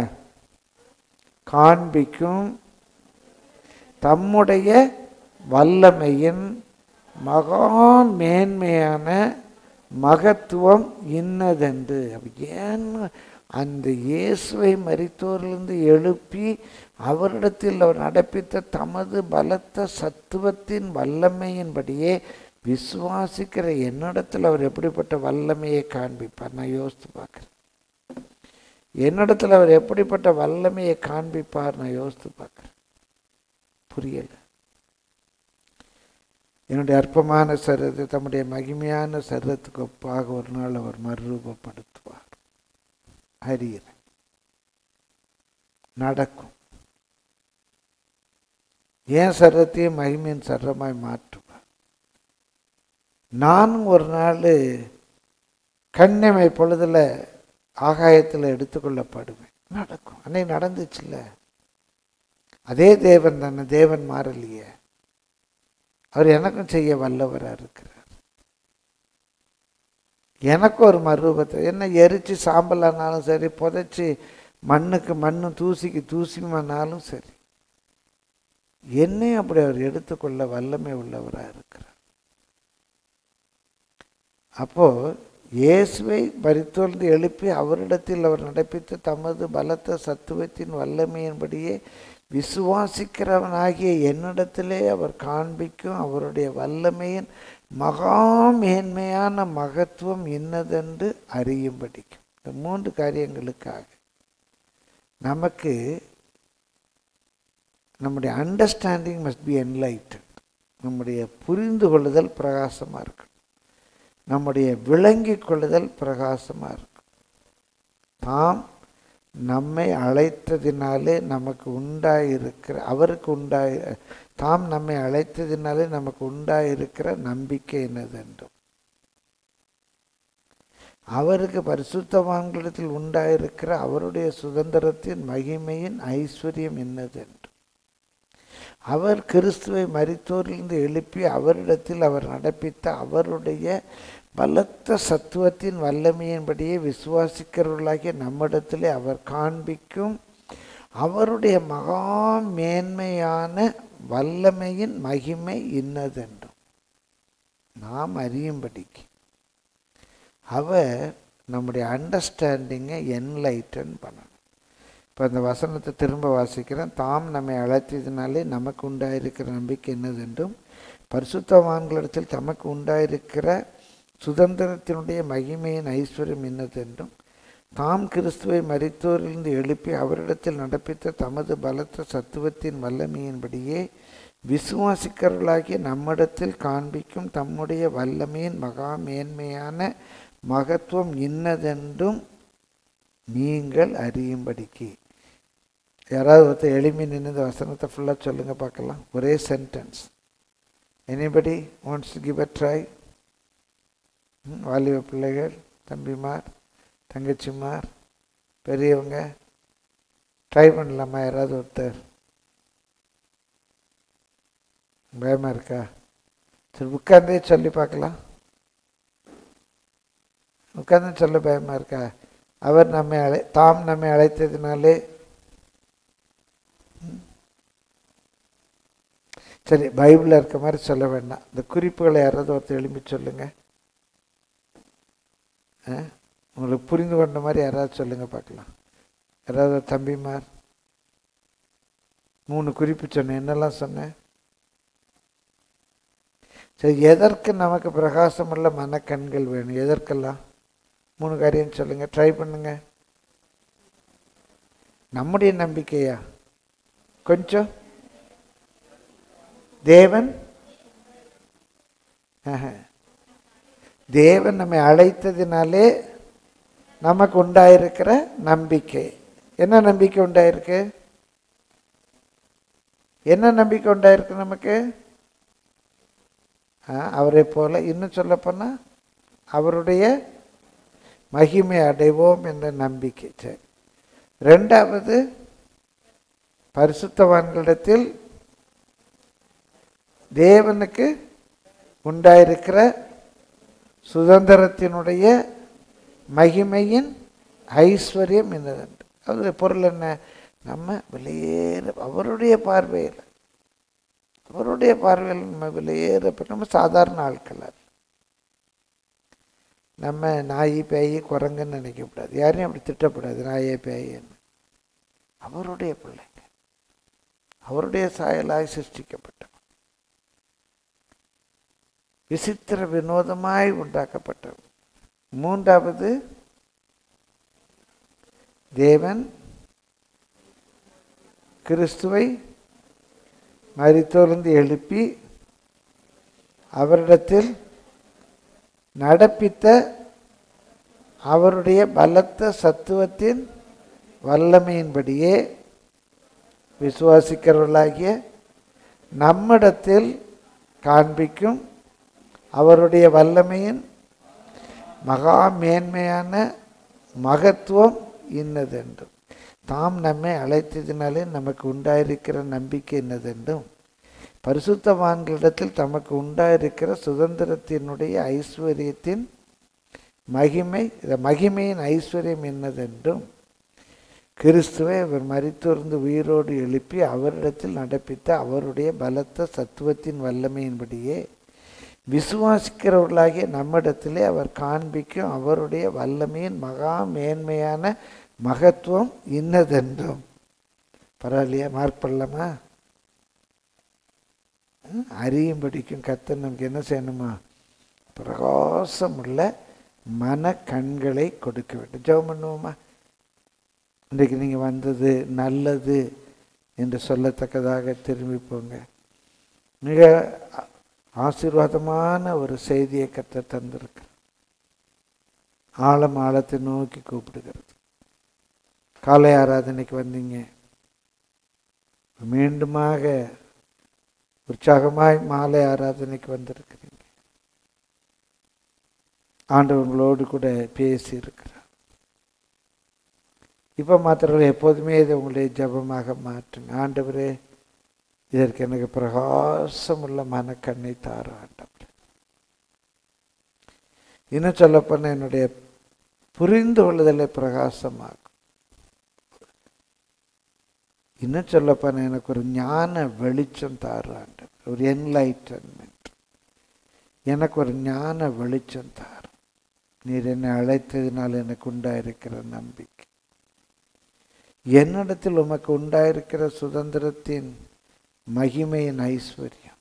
காண்பிக்கும் தம்முடைய வல்லமையின் மகா மேன்மையான மகத்துவம் இன்னதென்று. ஏன் அந்த இயேசுவை மரித்தோரிலிருந்து எழுப்பி அவரிடத்தில் அவர் நடப்பித்த தமது பலத்த சத்துவத்தின் வல்லமையின்படியே விசுவாசிக்கிற என்னிடத்தில் அவர் எப்படிப்பட்ட வல்லமையை காண்பிப்பார்? நான் யோசித்து பார்க்குறேன். என்னிடத்தில் அவர் எப்படிப்பட்ட வல்லமையை காண்பிப்பார்? நான் யோசித்து பார்க்குறேன். புரியல. என்னுடைய அற்பமான சரீரத்தை தம்முடைய மகிமையான சரீரத்துக்கு ஒப்பாக ஒரு நாள் அவர் மறுரூபப்படுத்துவார். அறிகிறேன், நடக்கும். ஏன் சரீரத்தையும் மகிமையின் சரீரமாய் மாற்றுவார். நானும் ஒரு நாள் கண்ணிமை பொழுதுல ஆகாயத்தில் எடுத்துக்கொள்ளப்படுவேன். நடக்கும். அன்னைக்கு நடந்துச்சுல்ல. அதே தேவன் தானே, தேவன் மாறலையே. அவர் எனக்கும் செய்ய வல்லவராக இருக்கிறார். எனக்கு ஒரு மறுரூபத்தை, என்ன எரிச்சு சாம்பலானாலும் சரி, புதைச்சி மண்ணுக்கு மண்ணும் தூசிக்கு தூசிமானாலும் சரி, என்னை அப்படி அவர் எடுத்துக்கொள்ள வல்லமை உள்ளவராக இருக்கிறார். அப்போ இயேசுவை மரித்தோர்ந்து எழுப்பி அவரிடத்தில் அவர் நடப்பித்த தமது பலத்த சத்துவத்தின் வல்லமையின்படியே விசுவாசிக்கிறவனாகிய என்னிடத்திலே அவர் காண்பிக்கும் அவருடைய வல்லமையின் மகா மேன்மையான மகத்துவம் இன்னதென்று அறியும்படிக்கும். இந்த 3 காரியங்களுக்காக நமக்கு நம்முடைய அண்டர்ஸ்டாண்டிங் மஸ்ட் பி என்லைட்டட். நம்முடைய புரிந்து கொள்ளுதல் பிரகாசமாக இருக்கணும். நம்முடைய விளங்கிக் கொள்ளுதல் பிரகாசமாக இருக்கும். தாம் நம்மை அழைத்ததினாலே நமக்கு உண்டாயிருக்கிற தாம் நம்மை அழைத்ததினாலே நமக்கு உண்டாயிருக்கிற நம்பிக்கை என்னதென்றும், அவருக்கு பரிசுத்தவான்களிடத்தில் உண்டாயிருக்கிற அவருடைய சுதந்திரத்தின் மகிமையின் ஐஸ்வர்யம் என்னதென்றும், அவர் கிறிஸ்துவை மரித்தோரிலிருந்து எழுப்பி அவரிடத்தில் அவர் நடப்பித்த அவருடைய பலத்த சத்துவத்தின் வல்லமையின்படியே விசுவாசிக்கிறவர்களாகிய நம்மிடத்திலே அவர் காண்பிக்கும் அவருடைய மகா மேன்மையான வல்லமையின் மகிமை இன்னதென்றும் நாம் அறியும்படிக்கு அவர் நம்முடைய அண்டர்ஸ்டாண்டிங்கை என்லைட்டன் பண்ணணும். இப்போ அந்த வசனத்தை திரும்ப வாசிக்கிறேன். தாம் நம்மை அழைத்ததினாலே நமக்கு உண்டாயிருக்கிற நம்பிக்கை என்னதென்றும், பரிசுத்தவான்களிடத்தில் தமக்கு உண்டாயிருக்கிற சுதந்திரத்தினுடைய மகிமையின் ஐஸ்வர்யம் என்னதென்றும், தாம் கிறிஸ்துவை மரித்தோரிலிருந்து எழுப்பி அவரிடத்தில் நடப்பித்த தமது பலத்த சத்துவத்தின் வல்லமையின்படியே விசுவாசிக்கிறவர்களாகிய நம்மிடத்தில் காண்பிக்கும் தம்முடைய வல்லமையின் மகா மேன்மையான மகத்துவம் இன்னதென்றும் நீங்கள் அறியும்படிக்கு. யாராவது ஒருத்தர் எளிமை நின்று இந்த வசனத்தை ஃபுல்லாக சொல்லுங்க பார்க்கலாம். ஒரே sentence. Anybody wants to give a try? வாலிப பிள்ளைகள், தம்பிமார், தங்கச்சிமார், பெரியவங்க ட்ரை பண்ணலாமா? யாராவது ஒருத்தர்? பயமா இருக்கா? சரி, உட்கார்ந்தே சொல்லி பார்க்கலாம். உட்கார்ந்து சொல்ல பயமா இருக்கா? அவர் தாம் நம்மை அழைத்ததினாலே. சரி, பைபிளில் இருக்க மாதிரி சொல்ல வேண்டாம். இந்த குறிப்புகளை யாராவது ஒருத்தர் எழுப்பி சொல்லுங்க. உங்களுக்கு புரிந்து கொண்ட மாதிரி யாராவது சொல்லுங்க பார்க்கலாம். யாராவது தம்பிமார்? 3 குறிப்பு சொன்னேன். என்னெல்லாம் சொன்னேன்? சரி, எதற்கு நமக்கு பிரகாசமுள்ள மனக்கண்கள் வேணும்? எதற்கெல்லாம்? 3 காரியம் சொல்லுங்க. ட்ரை பண்ணுங்க. நம்முடைய நம்பிக்கையா? கொஞ்சம் தேவன் நம்மை அழைத்ததினாலே நமக்கு உண்டாயிருக்கிற நம்பிக்கை. என்ன நம்பிக்கை உண்டாயிருக்கு? என்ன நம்பிக்கை உண்டாயிருக்கு நமக்கு? அவரை போல, இன்னும் சொல்லப்போனால் அவருடைய மகிமை அடைவோம் என்ற நம்பிக்கை. சரி, ரெண்டாவது, பரிசுத்தவான்களிடத்தில் தேவனுக்கு உண்டாயிருக்கிற சுதந்திரத்தினுடைய மகிமையின் ஐஸ்வர்யம் என்னதென்று. அது பொருள் என்ன? நம்ம வெளியேற, அவருடைய பார்வையில் நம்ம வெளியேறப்ப நம்ம சாதாரண ஆட்கள். நம்ம நாயி பேயி குரங்குன்னு நினைக்கக்கூடாது, யாரையும் அப்படி திட்டக்கூடாது. நாயே பேயின்னு அவருடைய பிள்ளைங்க, அவருடைய சாயலாய் சிருஷ்டிக்கப்பட்டவன், விசித்திர வினோதமாய் உண்டாக்கப்பட்டவன். மூன்றாவது, தேவன் கிறிஸ்துவை மரித்தோரிலிருந்து எழுப்பி அவரிடத்தில் நடப்பித்த அவருடைய பலத்த சத்துவத்தின் வல்லமையின்படியே விசுவாசிக்கிறவர்களாகிய நம்மிடத்தில் காண்பிக்கும் அவருடைய வல்லமையின் மகா மேன்மையான மகத்துவம் இன்னதென்றும், தாம் நம்மை அழைத்ததினாலே நமக்கு உண்டாயிருக்கிற நம்பிக்கை என்னதென்றும், பரிசுத்தவான்களிடத்தில் தமக்கு உண்டாயிருக்கிற சுதந்திரத்தினுடைய ஐஸ்வர்யத்தின் மகிமையின் ஐஸ்வர்யம் என்னதென்றும், கிறிஸ்துவை அவர் மரித்தோர்ந்து உயிரோடு எழுப்பி அவரிடத்தில் நடப்பித்த அவருடைய பலத்த சத்துவத்தின் வல்லமையின்படியே விசுவாசிக்கிறவர்களாகிய நம்மிடத்திலே அவர் காண்பிக்கும் அவருடைய வல்லமையின் மகா மேன்மையான மகத்துவம் இன்னதென்றும். பரவாயில்லையா? மார்க் பண்ணலாமா? அறியும்படிக்கும் கர்த்தர் நமக்கு என்ன செய்யணுமா? பிரகாசமுள்ள மன கண்களை கொடுக்க வேண்டும். ஜெபம் பண்ணுவோமா? இன்றைக்கு நீங்கள் வந்தது நல்லது என்று சொல்லத்தக்கதாக திரும்பி போங்க. மிக ஆசீர்வாதமான ஒரு செய்தியை கர்த்தர் தந்திருக்க, ஆழத்தை நோக்கி கூப்பிடுகிறது. காலை ஆராதனைக்கு வந்தீங்க, மீண்டுமாக உற்சாகமாய் மாலை ஆராதனைக்கு வந்திருக்கிறீங்க. ஆண்டவர் உங்களோடு கூட பேசி இருக்கிறார். இப்போ மாத்திரம் எப்போதுமே இதை உங்களுடைய ஜபமாக மாற்றுங்க. ஆண்டவரே, இதற்கு எனக்கு பிரகாசமுள்ள மனக்கண்ணை தாரு ஆண்டவர். இன்னும் சொல்லப்போன என்னுடைய புரிந்து கொள்ளுதலை பிரகாசமாகும். இன்னும் சொல்லப்போன எனக்கு ஒரு ஞான வெளிச்சம் தாரு ஆண்டவர், ஒரு என்லைட்டன்மெண்ட். எனக்கு ஒரு ஞான வெளிச்சம் தாரு. நீர் என்னை அழைத்ததினால் எனக்கு உண்டாயிருக்கிற நம்பிக்கை, என்னிடத்தில் உமக்கு உண்டாயிருக்கிற சுதந்திரத்தின் மகிமையின் ஐஸ்வர்யம்.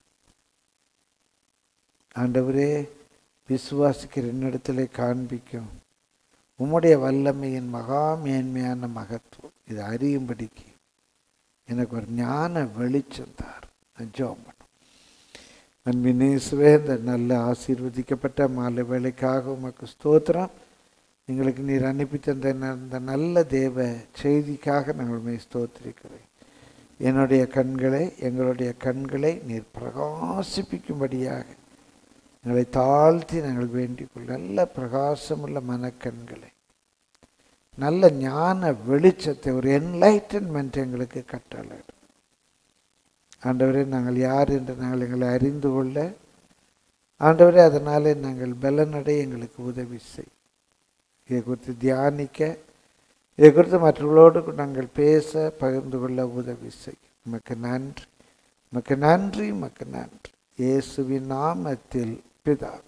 ஆண்டவரே, விசுவாசிக்கிற என்னிடத்திலே காண்பிக்கும் உம்முடைய வல்லமையின் மகா மேன்மையான மகத்துவம், இது அறியும்படிக்கு எனக்கு ஒரு ஞான வெளிச்சம் தார். ஜெபம் பண்ணும். அன்பின் இயேசுவே, இந்த நல்ல ஆசீர்வதிக்கப்பட்ட மாலை வேளைக்காக உமக்கு ஸ்தோத்திரம். எங்களுக்கு நீர் அனுப்பி தந்த இந்த நல்ல தேவ செய்திக்காக நாங்கள் ஸ்தோத்திரிக்கிறேன். எங்களுடைய கண்களை நீர் பிரகாசிப்பிக்கும்படியாக எங்களை தாழ்த்தி நாங்கள் வேண்டிக் கொள்ள, நல்ல பிரகாசமுள்ள மனக்கண்களை, நல்ல ஞான வெளிச்சத்தை, ஒரு என்லைட்டன்மெண்ட் எங்களுக்கு கட்டளையிடும். ஆண்டவரே, நாங்கள் யார் என்று நாங்கள் எங்களை அறிந்து கொள்ள, ஆண்டவரே, அதனாலே நாங்கள் பலனடைய எங்களுக்கு உதவி செய். இதை குறித்து தியானிக்க, இதை குறித்து மற்றவர்களோடு நாங்கள் பேச, பகிர்ந்து கொள்ள உதவி செய். உமக்கு நன்றி, உமக்கு நன்றி, உமக்கு நன்றி. இயேசுவின் நாமத்தில் பிதாவே.